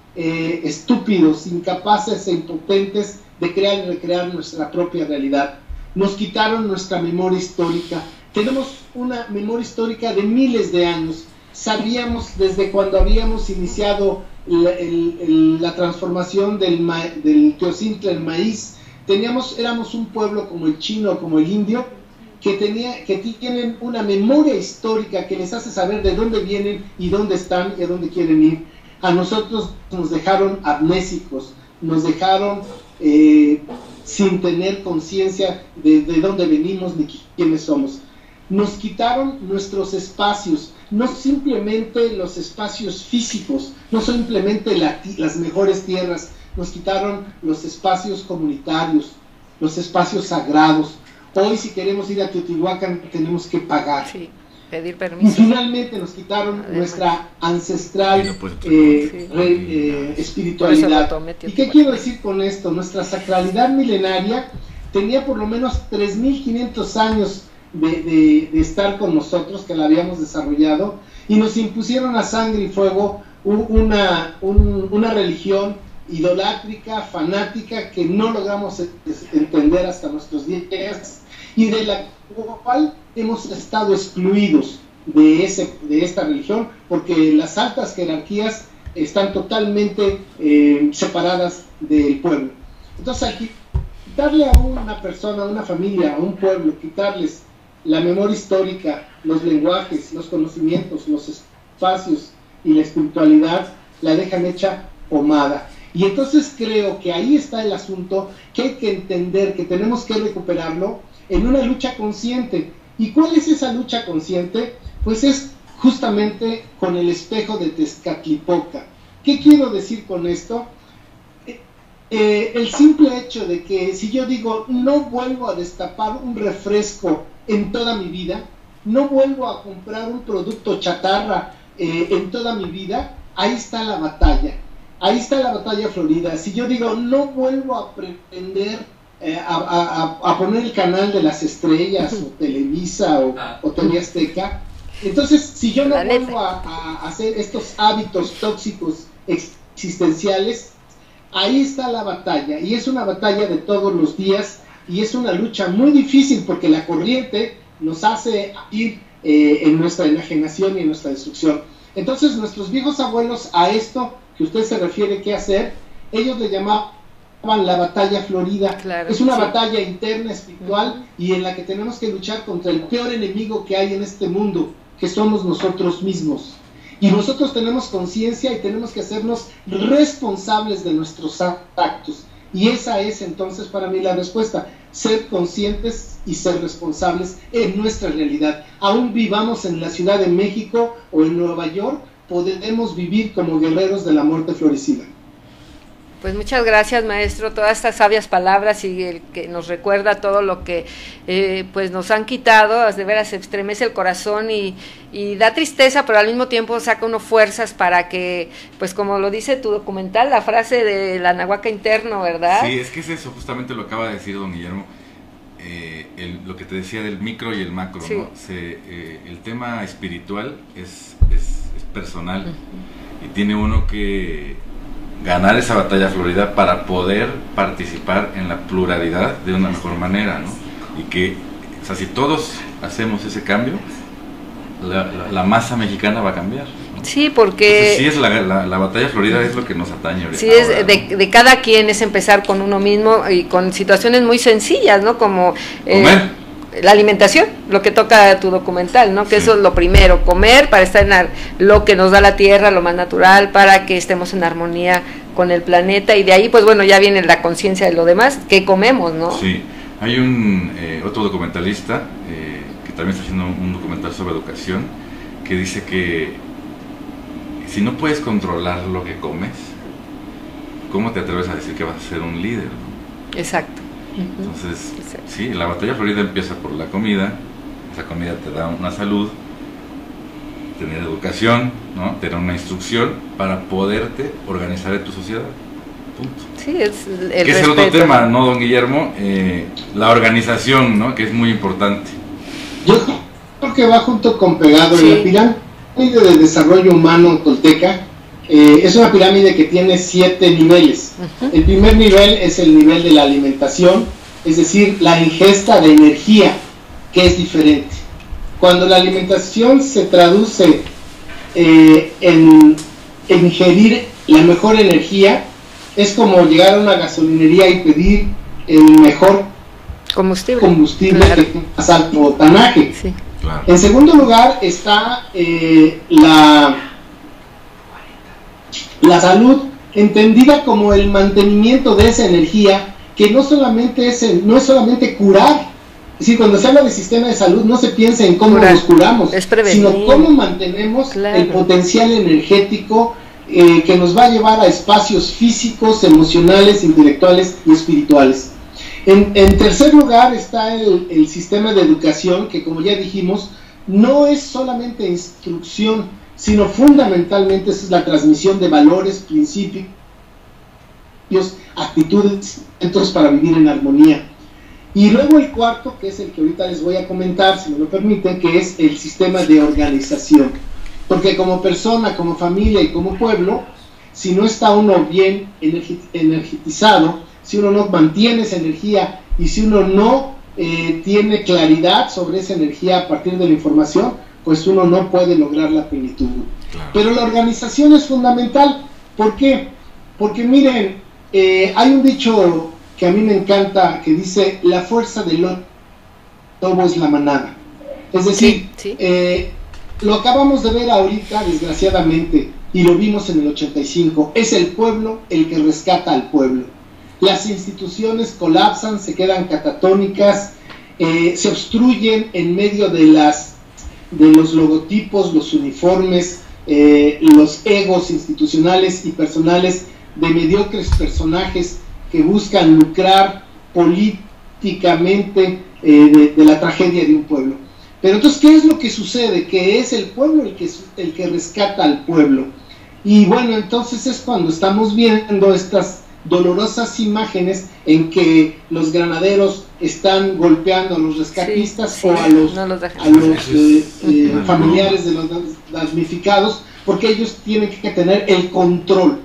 eh, estúpidos, incapaces e impotentes de crear y recrear nuestra propia realidad. Nos quitaron nuestra memoria histórica. Tenemos una memoria histórica de miles de años. Sabíamos desde cuando habíamos iniciado la, el, el, la transformación del, ma, del teocintla en maíz. Teníamos, éramos un pueblo como el chino, como el indio, que, tenía, que tienen una memoria histórica que les hace saber de dónde vienen y dónde están y a dónde quieren ir. A nosotros nos dejaron amnésicos, nos dejaron eh, sin tener conciencia de, de dónde venimos ni quiénes somos. Nos quitaron nuestros espacios, no simplemente los espacios físicos, no simplemente la, las mejores tierras, nos quitaron los espacios comunitarios, los espacios sagrados. Hoy si queremos ir a Teotihuacán tenemos que pagar. Sí, pedir permiso. Y finalmente nos quitaron Además. nuestra ancestral no eh, sí. re, eh, espiritualidad. ¿Y qué quiero decir con esto? Nuestra sacralidad milenaria tenía por lo menos tres mil quinientos años de, de, de estar con nosotros, que la habíamos desarrollado, y nos impusieron a sangre y fuego una, un, una religión idolátrica, fanática, que no logramos entender hasta nuestros días, y de la cual hemos estado excluidos de, ese, de esta religión, porque las altas jerarquías están totalmente eh, separadas del pueblo. Entonces, al quitarle a una persona, a una familia, a un pueblo, quitarles la memoria histórica, los lenguajes, los conocimientos, los espacios y la espiritualidad, la dejan hecha pomada. Y entonces creo que ahí está el asunto, que hay que entender que tenemos que recuperarlo en una lucha consciente. ¿Y cuál es esa lucha consciente? Pues es justamente con el espejo de Tezcatlipoca. ¿Qué quiero decir con esto? Eh, el simple hecho de que si yo digo no vuelvo a destapar un refresco en toda mi vida, no vuelvo a comprar un producto chatarra eh, en toda mi vida, ahí está la batalla. Ahí está la batalla florida. Si yo digo, no vuelvo a pretender eh, a, a, a poner el canal de las estrellas, o Televisa, o, o T V Azteca, entonces, si yo no vuelvo a, a hacer estos hábitos tóxicos existenciales, ahí está la batalla. Y es una batalla de todos los días, y es una lucha muy difícil, porque la corriente nos hace ir eh, en nuestra enajenación y en nuestra destrucción. Entonces, nuestros viejos abuelos a esto que usted se refiere qué hacer, ellos le llamaban la batalla florida. Claro, es una sí. batalla interna, espiritual, uh-huh. y en la que tenemos que luchar contra el peor enemigo que hay en este mundo, que somos nosotros mismos. Y nosotros tenemos conciencia y tenemos que hacernos responsables de nuestros actos. Y esa es entonces para mí la respuesta: ser conscientes y ser responsables en nuestra realidad. Aún vivamos en la Ciudad de México o en Nueva York, podemos vivir como guerreros de la muerte florecida. Pues muchas gracias, maestro, todas estas sabias palabras, y el que nos recuerda todo lo que eh, pues nos han quitado. De veras se estremece el corazón y, y da tristeza, pero al mismo tiempo saca uno fuerzas para que, pues como lo dice tu documental, la frase de la Nahuaca interno, ¿verdad? Sí, es que es eso, justamente lo acaba de decir don Guillermo, eh, el, lo que te decía del micro y el macro, sí. ¿no? Se, eh, el tema espiritual es, es, es personal, uh-huh. y tiene uno que ganar esa batalla florida para poder participar en la pluralidad de una mejor manera, ¿no? Y que, o sea, si todos hacemos ese cambio, la, la, la masa mexicana va a cambiar, ¿no? Sí, porque... Entonces, sí, es la, la, la batalla florida es lo que nos atañe ahorita. Sí, es de, de cada quien, es empezar con uno mismo y con situaciones muy sencillas, ¿no? Como... Eh, comer. La alimentación, lo que toca tu documental, ¿no? Que sí. Eso es lo primero, comer para estar en lo que nos da la tierra, lo más natural, para que estemos en armonía con el planeta, y de ahí, pues bueno, ya viene la conciencia de lo demás, que comemos, ¿no? Sí, hay un eh, otro documentalista eh, que también está haciendo un documental sobre educación, que dice que si no puedes controlar lo que comes, ¿cómo te atreves a decir que vas a ser un líder, ¿no? Exacto. Entonces, sí, la batalla florida empieza por la comida. Esa comida te da una salud, tener educación, ¿no? Tener una instrucción para poderte organizar en tu sociedad. Punto. Sí, es el, el que es el otro tema, ¿no, don Guillermo? Eh, la organización, ¿no? Que es muy importante. Yo creo que va junto con pegado. Sí. En la pirámide de desarrollo humano tolteca, Eh, es una pirámide que tiene siete niveles. Uh-huh. El primer nivel es el nivel de la alimentación, es decir, la ingesta de energía, que es diferente. Cuando la alimentación se traduce eh, en, en ingerir la mejor energía, es como llegar a una gasolinería y pedir el mejor combustible, combustible claro. que más alto tanaje. Sí. Claro. En segundo lugar está eh, la, la salud, entendida como el mantenimiento de esa energía, que no solamente es, el, no es solamente curar. Es decir, cuando se habla de sistema de salud no se piensa en cómo Curar. nos curamos, sino cómo mantenemos claro. el potencial energético eh, que nos va a llevar a espacios físicos, emocionales, intelectuales y espirituales. En, en tercer lugar está el, el sistema de educación, que como ya dijimos, no es solamente instrucción, sino fundamentalmente es la transmisión de valores, principios, actitudes, centros para vivir en armonía. Y luego el cuarto, que es el que ahorita les voy a comentar, si me lo permiten, que es el sistema de organización. Porque como persona, como familia y como pueblo, si no está uno bien energizado, si uno no mantiene esa energía y si uno no eh, tiene claridad sobre esa energía a partir de la información, pues uno no puede lograr la plenitud. Claro. Pero la organización es fundamental. ¿Por qué? Porque miren, eh, hay un dicho que a mí me encanta, que dice, la fuerza del lobo es la manada. Es decir, sí, sí. Eh, lo acabamos de ver ahorita, desgraciadamente, y lo vimos en el ochenta y cinco, es el pueblo el que rescata al pueblo. Las instituciones colapsan, se quedan catatónicas, eh, se obstruyen en medio de, las, de los logotipos, los uniformes, eh, los egos institucionales y personales de mediocres personajes que buscan lucrar políticamente eh, de, de la tragedia de un pueblo. Pero entonces, ¿qué es lo que sucede? Que es el pueblo el que, el que rescata al pueblo. Y bueno, entonces es cuando estamos viendo estas dolorosas imágenes en que los granaderos están golpeando a los rescatistas sí, sí, o a los, no los a los eh, eh, uh-huh. familiares de los damnificados, porque ellos tienen que tener el control.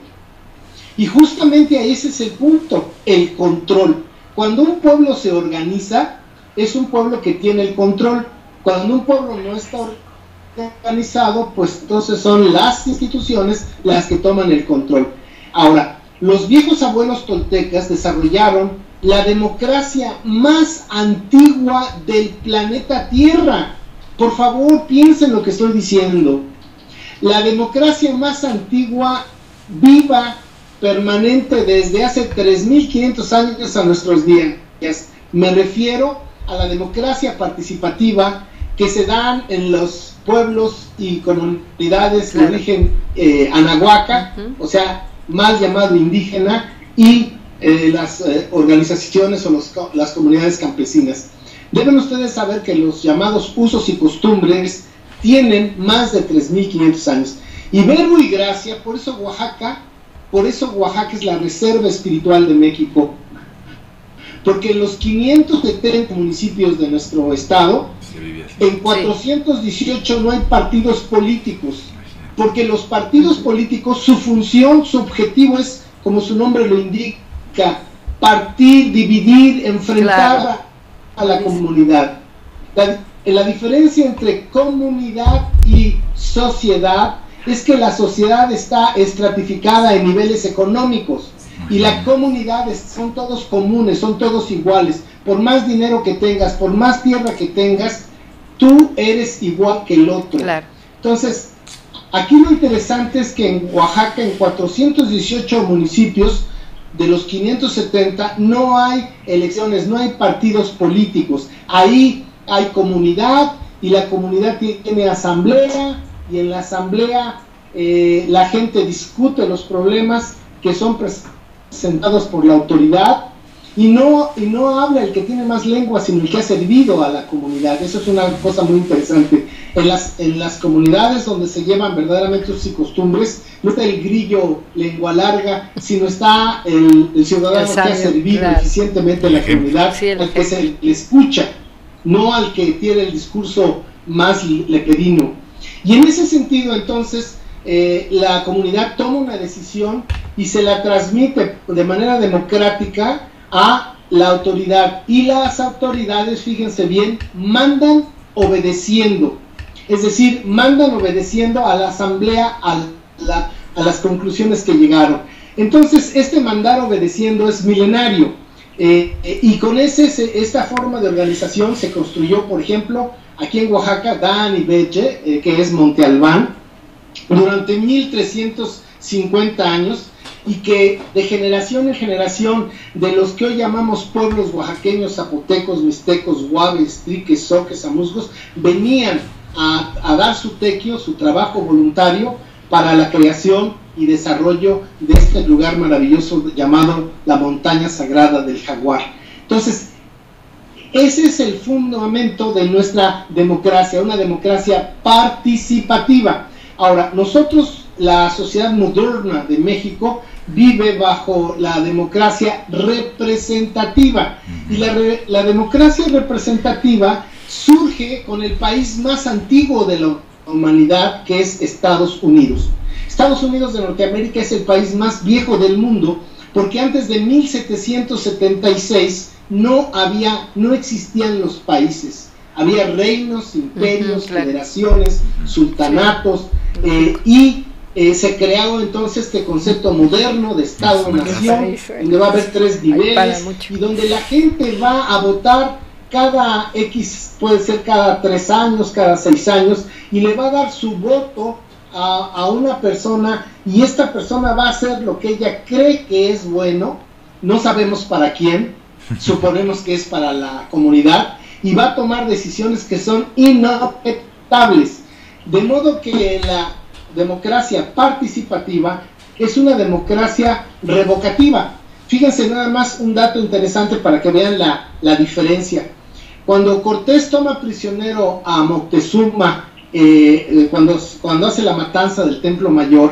Y justamente ahí ese es el punto, el control. Cuando un pueblo se organiza, es un pueblo que tiene el control. Cuando un pueblo no está organizado, pues entonces son las instituciones las que toman el control. Ahora, los viejos abuelos toltecas desarrollaron la democracia más antigua del planeta Tierra. Por favor, piensen lo que estoy diciendo. La democracia más antigua, viva, permanente desde hace tres mil quinientos años a nuestros días. Me refiero a la democracia participativa que se dan en los pueblos y comunidades claro. de origen eh, anahuaca, uh-huh. o sea, mal llamado indígena, y eh, las eh, organizaciones o los, las comunidades campesinas. Deben ustedes saber que los llamados usos y costumbres tienen más de tres mil quinientos años. Y verbo y gracia, por eso Oaxaca, por eso Oaxaca es la reserva espiritual de México. Porque en los quinientos setenta municipios de nuestro estado, en cuatrocientos dieciocho no hay partidos políticos. Porque los partidos políticos, su función, su objetivo es, como su nombre lo indica, partir, dividir, enfrentar claro. a, a la comunidad. La, la diferencia entre comunidad y sociedad es que la sociedad está estratificada en niveles económicos y la comunidad es, son todos comunes, son todos iguales. Por más dinero que tengas, por más tierra que tengas, tú eres igual que el otro. Claro. Entonces, aquí lo interesante es que en Oaxaca, en cuatrocientos dieciocho municipios de los quinientos setenta, no hay elecciones, no hay partidos políticos. Ahí hay comunidad y la comunidad tiene asamblea, y en la asamblea eh, la gente discute los problemas que son presentados por la autoridad, y no, y no habla el que tiene más lengua, sino el que ha servido a la comunidad. Eso es una cosa muy interesante. En las, en las comunidades donde se llevan verdaderamente sus costumbres, no está el grillo lengua larga, sino está el, el ciudadano el sabio, que ha servido claro. eficientemente a la comunidad, sí, al que se le escucha, no al que tiene el discurso más lepedino. Y en ese sentido, entonces, eh, la comunidad toma una decisión y se la transmite de manera democrática a la autoridad, y las autoridades, fíjense bien, mandan obedeciendo, es decir, mandan obedeciendo a la asamblea, a, la, a las conclusiones que llegaron. Entonces, este mandar obedeciendo es milenario, eh, eh, y con ese, esta forma de organización se construyó, por ejemplo, aquí en Oaxaca, Dan y Beche, eh, que es Monte Albán, durante mil trescientos cincuenta años, y que de generación en generación de los que hoy llamamos pueblos oaxaqueños, zapotecos, mixtecos, guaves, triques, zoques, amuzgos, venían a, a dar su tequio, su trabajo voluntario para la creación y desarrollo de este lugar maravilloso llamado la montaña sagrada del Jaguar. Entonces, ese es el fundamento de nuestra democracia, una democracia participativa. Ahora, nosotros, la sociedad moderna de México, vive bajo la democracia representativa, y la, re, la democracia representativa surge con el país más antiguo de la humanidad, que es Estados Unidos. Estados Unidos de Norteamérica es el país más viejo del mundo, porque antes de mil setecientos setenta y seis no había, no existían los países. Había reinos, imperios, uh-huh, claro. federaciones, sultanatos, eh, y eh, se creó entonces este concepto moderno de Estado-Nación, donde va a haber tres niveles, y donde la gente va a votar cada X, puede ser cada tres años, cada seis años, y le va a dar su voto a, a una persona, y esta persona va a hacer lo que ella cree que es bueno, no sabemos para quién, suponemos que es para la comunidad, y va a tomar decisiones que son inobjetables. De modo que la democracia participativa es una democracia revocativa. Fíjense nada más un dato interesante para que vean la, la diferencia. Cuando Cortés toma prisionero a Moctezuma, eh, cuando, cuando hace la matanza del Templo Mayor,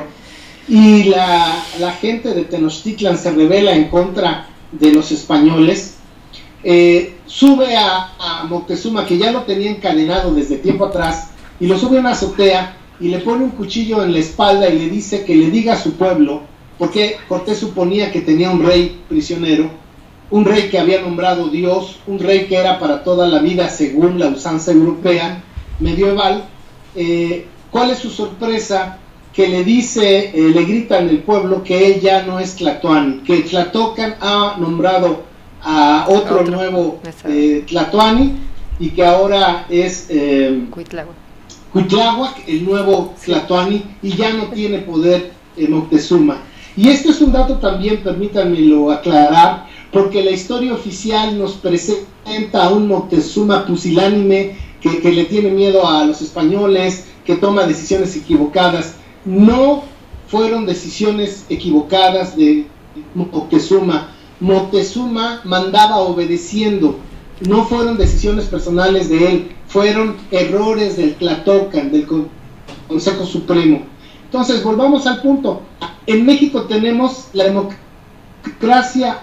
y la, la gente de Tenochtitlan se rebela en contra de los españoles, eh, sube a, a Moctezuma, que ya lo tenía encadenado desde tiempo atrás, y lo sube a una azotea y le pone un cuchillo en la espalda y le dice que le diga a su pueblo, porque Cortés suponía que tenía un rey prisionero, un rey que había nombrado Dios, un rey que era para toda la vida según la usanza europea medieval. Eh, ¿cuál es su sorpresa? Que le dice, eh, le grita en el pueblo que él ya no es Tlatoani, que Tlatocan ha nombrado a otro, otro nuevo eh, Tlatoani, y que ahora es eh, Cuitláhuac, el nuevo Tlatoani, y ya no tiene poder eh, Moctezuma. Y este es un dato también, permítanmelo aclarar, porque la historia oficial nos presenta a un Moctezuma pusilánime que, que le tiene miedo a los españoles, que toma decisiones equivocadas. No fueron decisiones equivocadas de Moctezuma. Moctezuma mandaba obedeciendo, no fueron decisiones personales de él, fueron errores del Tlatocan, del Consejo Supremo. Entonces, volvamos al punto. En México tenemos la democracia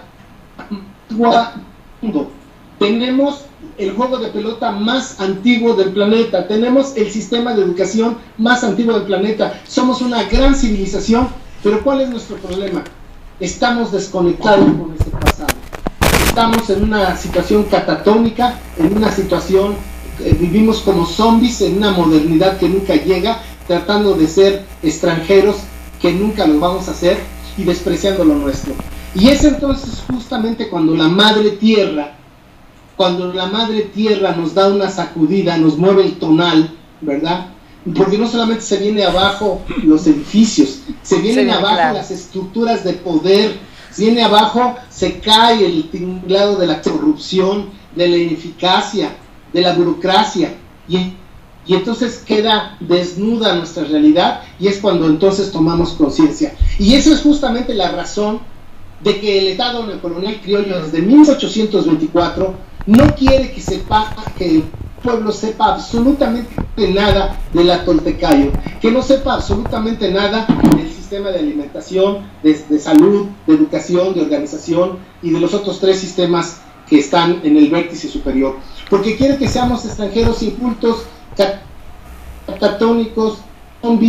mundo. Tenemos el juego de pelota más antiguo del planeta, tenemos el sistema de educación más antiguo del planeta, somos una gran civilización, pero ¿cuál es nuestro problema? Estamos desconectados con ese pasado, estamos en una situación catatónica, en una situación, eh, vivimos como zombies en una modernidad que nunca llega, tratando de ser extranjeros que nunca lo vamos a hacer y despreciando lo nuestro. Y es entonces justamente cuando la madre tierra, cuando la madre tierra nos da una sacudida, nos mueve el tonal, ¿verdad? Porque no solamente se viene abajo los edificios, se vienen sí, abajo claro. las estructuras de poder, se viene abajo, se cae el tinglado de la corrupción, de la ineficacia, de la burocracia, y, y entonces queda desnuda nuestra realidad, y es cuando entonces tomamos conciencia. Y eso es justamente la razón de que el Estado neocolonial criollo desde mil ochocientos veinticuatro no quiere que sepa, que el pueblo sepa absolutamente nada de la Toltecayo, que no sepa absolutamente nada del sistema de alimentación, de, de salud, de educación, de organización y de los otros tres sistemas que están en el vértice superior, porque quiere que seamos extranjeros incultos, catatónicos, zombies,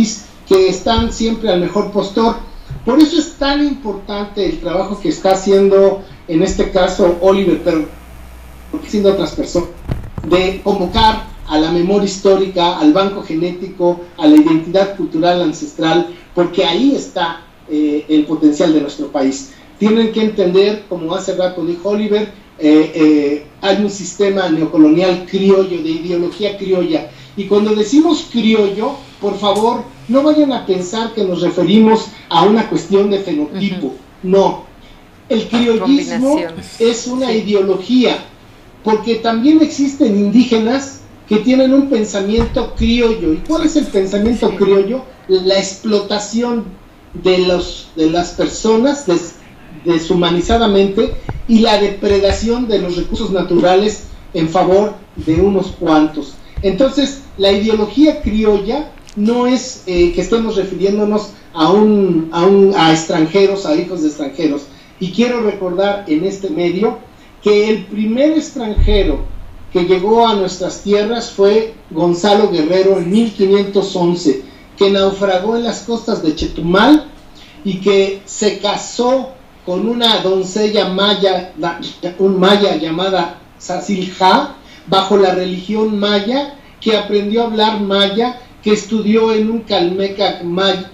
que están siempre al mejor postor. Por eso es tan importante el trabajo que está haciendo, en este caso, Oliver, pero haciendo otras personas, de convocar a la memoria histórica, al banco genético, a la identidad cultural ancestral, porque ahí está eh, el potencial de nuestro país. Tienen que entender, como hace rato dijo Oliver, eh, eh, hay un sistema neocolonial criollo, de ideología criolla, y cuando decimos criollo, por favor, no vayan a pensar que nos referimos a una cuestión de fenotipo. Uh-huh. No, el criollismo es una sí. ideología, porque también existen indígenas que tienen un pensamiento criollo. ¿Y cuál es el pensamiento sí. criollo? La explotación de, los, de las personas des, deshumanizadamente y la depredación de los recursos naturales en favor de unos cuantos. Entonces, la ideología criolla no es eh, que estemos refiriéndonos a, un, a, un, a extranjeros, a hijos de extranjeros. Y quiero recordar en este medio que el primer extranjero que llegó a nuestras tierras fue Gonzalo Guerrero en mil quinientos once, que naufragó en las costas de Chetumal y que se casó con una doncella maya, un maya llamada Sacilja, bajo la religión maya, que aprendió a hablar maya, que estudió en un calmeca maya,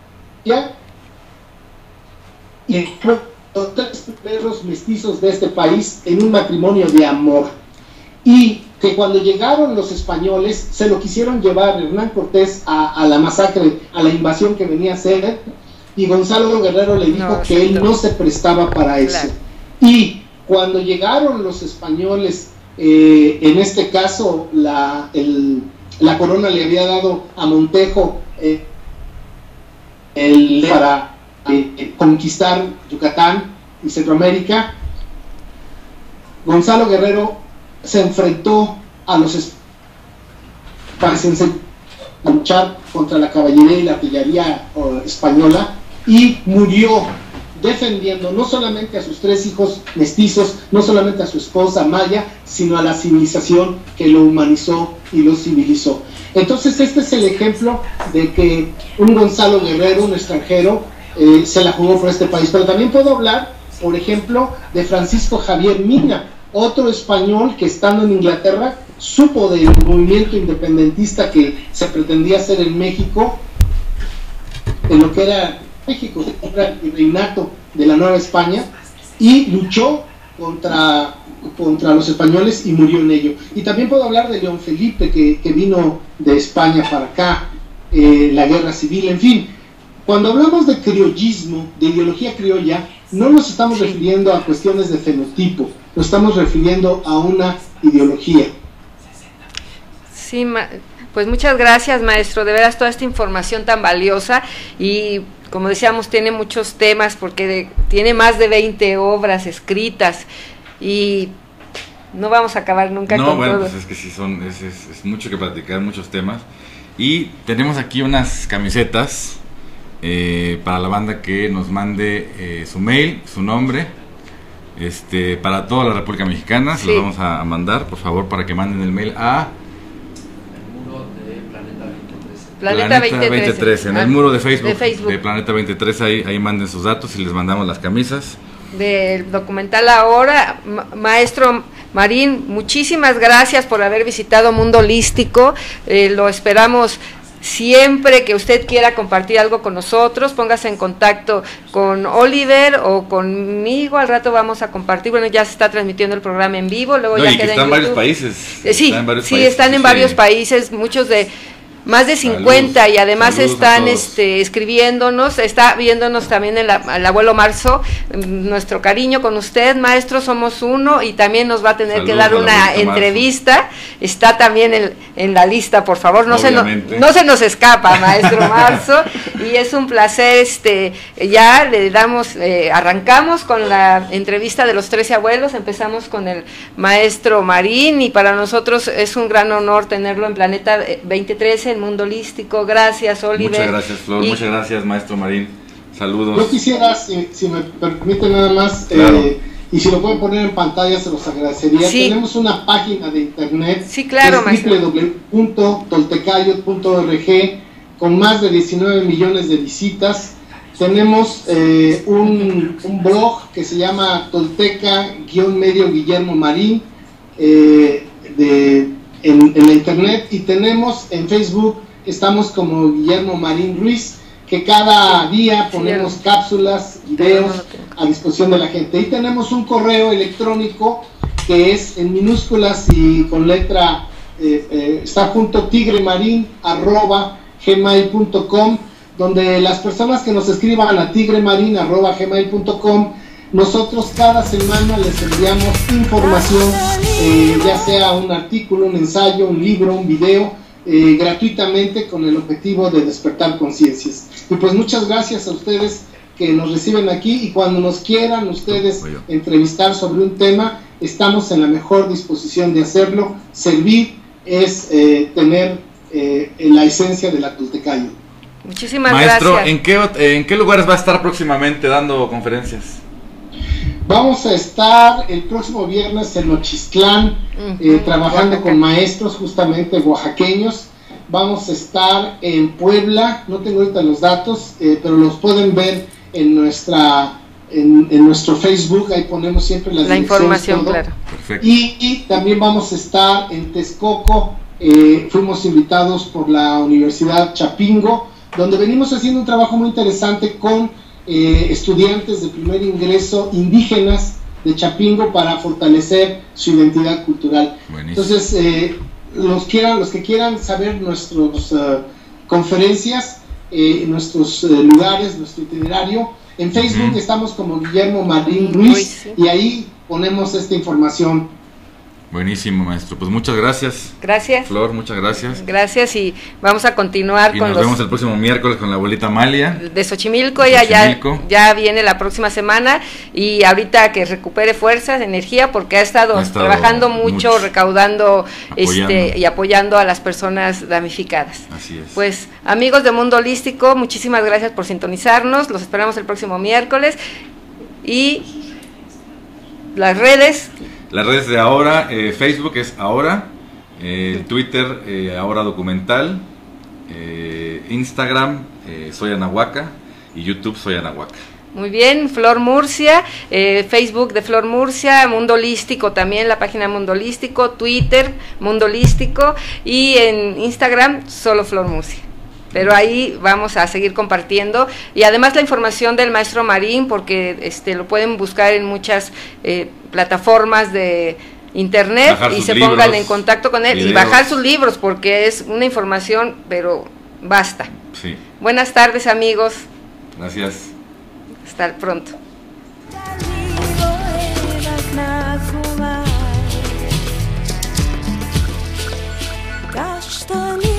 y los tres primeros mestizos de este país en un matrimonio de amor. Y que cuando llegaron los españoles se lo quisieron llevar Hernán Cortés a, a la masacre, a la invasión que venía a hacer, y Gonzalo Guerrero le dijo no, que él no se prestaba para eso. Claro. Y cuando llegaron los españoles, eh, en este caso la, el, la corona le había dado a Montejo eh, el, para eh, conquistar Yucatán y Centroamérica, Gonzalo Guerrero se enfrentó a los españoles a luchar contra la caballería y la artillería española, y murió defendiendo no solamente a sus tres hijos mestizos, no solamente a su esposa maya, sino a la civilización que lo humanizó y lo civilizó. Entonces este es el ejemplo de que un Gonzalo Guerrero, un extranjero, eh, se la jugó por este país. Pero también puedo hablar, por ejemplo, de Francisco Javier Mina, otro español que estando en Inglaterra supo del movimiento independentista que se pretendía hacer en México, en lo que era México, era el reinato de la Nueva España, y luchó contra, contra los españoles y murió en ello. Y también puedo hablar de León Felipe, que, que vino de España para acá, eh, la guerra civil, en fin. Cuando hablamos de criollismo, de ideología criolla, no nos estamos sí. refiriendo a cuestiones de fenotipo, nos estamos refiriendo a una ideología. Sí, pues muchas gracias, maestro, de veras toda esta información tan valiosa, y como decíamos, tiene muchos temas porque de, tiene más de veinte obras escritas y no vamos a acabar nunca no, con bueno, todo. Pues es que sí, son, es, es, es mucho que platicar, muchos temas, y tenemos aquí unas camisetas eh, para la banda que nos mande eh, su mail, su nombre, este, para toda la República Mexicana. Sí. Se los vamos a, a mandar, por favor, para que manden el mail a Planeta veinte trece, en el muro de Facebook, de Facebook de Planeta veinte trece, ahí, ahí manden sus datos y les mandamos las camisas. Del documental Ahora. Ma Maestro Marín, muchísimas gracias por haber visitado Mundo Holístico, eh, lo esperamos siempre que usted quiera compartir algo con nosotros. Póngase en contacto con Oliver o conmigo, al rato vamos a compartir. Bueno, ya se está transmitiendo el programa en vivo, luego no, ya y queda que está en en varios YouTube. países. Eh, sí, está en varios sí, países, están en sí, varios sí. países, muchos de más de cincuenta. Saludos, y además están este, escribiéndonos, está viéndonos también el, el abuelo Marzo. Nuestro cariño con usted, maestro, somos uno, y también nos va a tener Saludos que dar una entrevista. Marzo. Está también en, en la lista, por favor, no se, no, no se nos escapa, maestro Marzo, y es un placer. Este, ya le damos, eh, arrancamos con la entrevista de los trece abuelos, empezamos con el maestro Marín, y para nosotros es un gran honor tenerlo en Planeta veinte trece, el Mundo Holístico. Gracias, Oliver. Muchas gracias, Flor. Y, muchas gracias, maestro Marín. Saludos. Yo quisiera, si, si me permite nada más, claro. eh, y si lo pueden poner en pantalla, se los agradecería. Sí. Tenemos una página de internet, sí, claro, que es doble u doble u doble u punto toltecayo punto org, con más de diecinueve millones de visitas. Tenemos eh, un, un blog que se llama Tolteca-Medio Guillermo Marín eh, de, en, en la internet, y tenemos en Facebook, estamos como Guillermo Marín Ruiz, que cada día ponemos cápsulas, videos a disposición de la gente. Y tenemos un correo electrónico que es en minúsculas y con letra, eh, eh, está junto, tigremarin arroba gmail punto com, donde las personas que nos escriban a tigremarin arroba gmail punto com, nosotros cada semana les enviamos información, eh, ya sea un artículo, un ensayo, un libro, un video, eh, gratuitamente, con el objetivo de despertar conciencias. Y pues muchas gracias a ustedes que nos reciben aquí, y cuando nos quieran ustedes entrevistar sobre un tema, estamos en la mejor disposición de hacerlo. Servir es eh, tener eh, la esencia de la Toltecayo. Muchísimas Maestro, gracias. ¿en qué, ¿en qué lugares va a estar próximamente dando conferencias? Vamos a estar el próximo viernes en Nochistlán, uh-huh, eh, trabajando Oaxaca, con maestros justamente oaxaqueños. Vamos a estar en Puebla, no tengo ahorita los datos, eh, pero los pueden ver en nuestra en, en nuestro Facebook, ahí ponemos siempre las la información, claro. Perfecto. Y, y también vamos a estar en Texcoco, eh, fuimos invitados por la Universidad Chapingo, donde venimos haciendo un trabajo muy interesante con eh, estudiantes de primer ingreso indígenas de Chapingo para fortalecer su identidad cultural. Buenísimo. Entonces, eh, los, quieran, los que quieran saber nuestras uh, conferencias, eh, nuestros uh, lugares, nuestro itinerario, en Facebook uh-huh. estamos como Guillermo Marín Ruiz, Ruiz sí. y ahí ponemos esta información. Buenísimo, maestro. Pues muchas gracias. Gracias. Flor, muchas gracias. Gracias, y vamos a continuar y con nos los... vemos el próximo miércoles con la abuelita Amalia. De Xochimilco, ella ya, ya viene la próxima semana, y ahorita que recupere fuerzas, energía, porque ha estado, ha estado trabajando mucho, mucho, recaudando apoyando. este y apoyando a las personas damnificadas. Así es. Pues, amigos de Mundo Holístico, muchísimas gracias por sintonizarnos. Los esperamos el próximo miércoles. Y las redes... Las redes de Ahora, eh, Facebook es Ahora, eh, Twitter eh, Ahora Documental, eh, Instagram eh, Soy Anahuaca, y YouTube Soy Anahuaca. Muy bien, Flor Murcia, eh, Facebook de Flor Murcia, Mundo Holístico también, la página Mundo Holístico, Twitter Mundo Holístico, y en Instagram solo Flor Murcia. Pero ahí vamos a seguir compartiendo, y además la información del maestro Marín, porque este lo pueden buscar en muchas eh, plataformas de internet, y se libros, pongan en contacto con él, videos. Y bajar sus libros, porque es una información, pero basta. Sí. Buenas tardes, amigos. Gracias. Hasta pronto. Gastando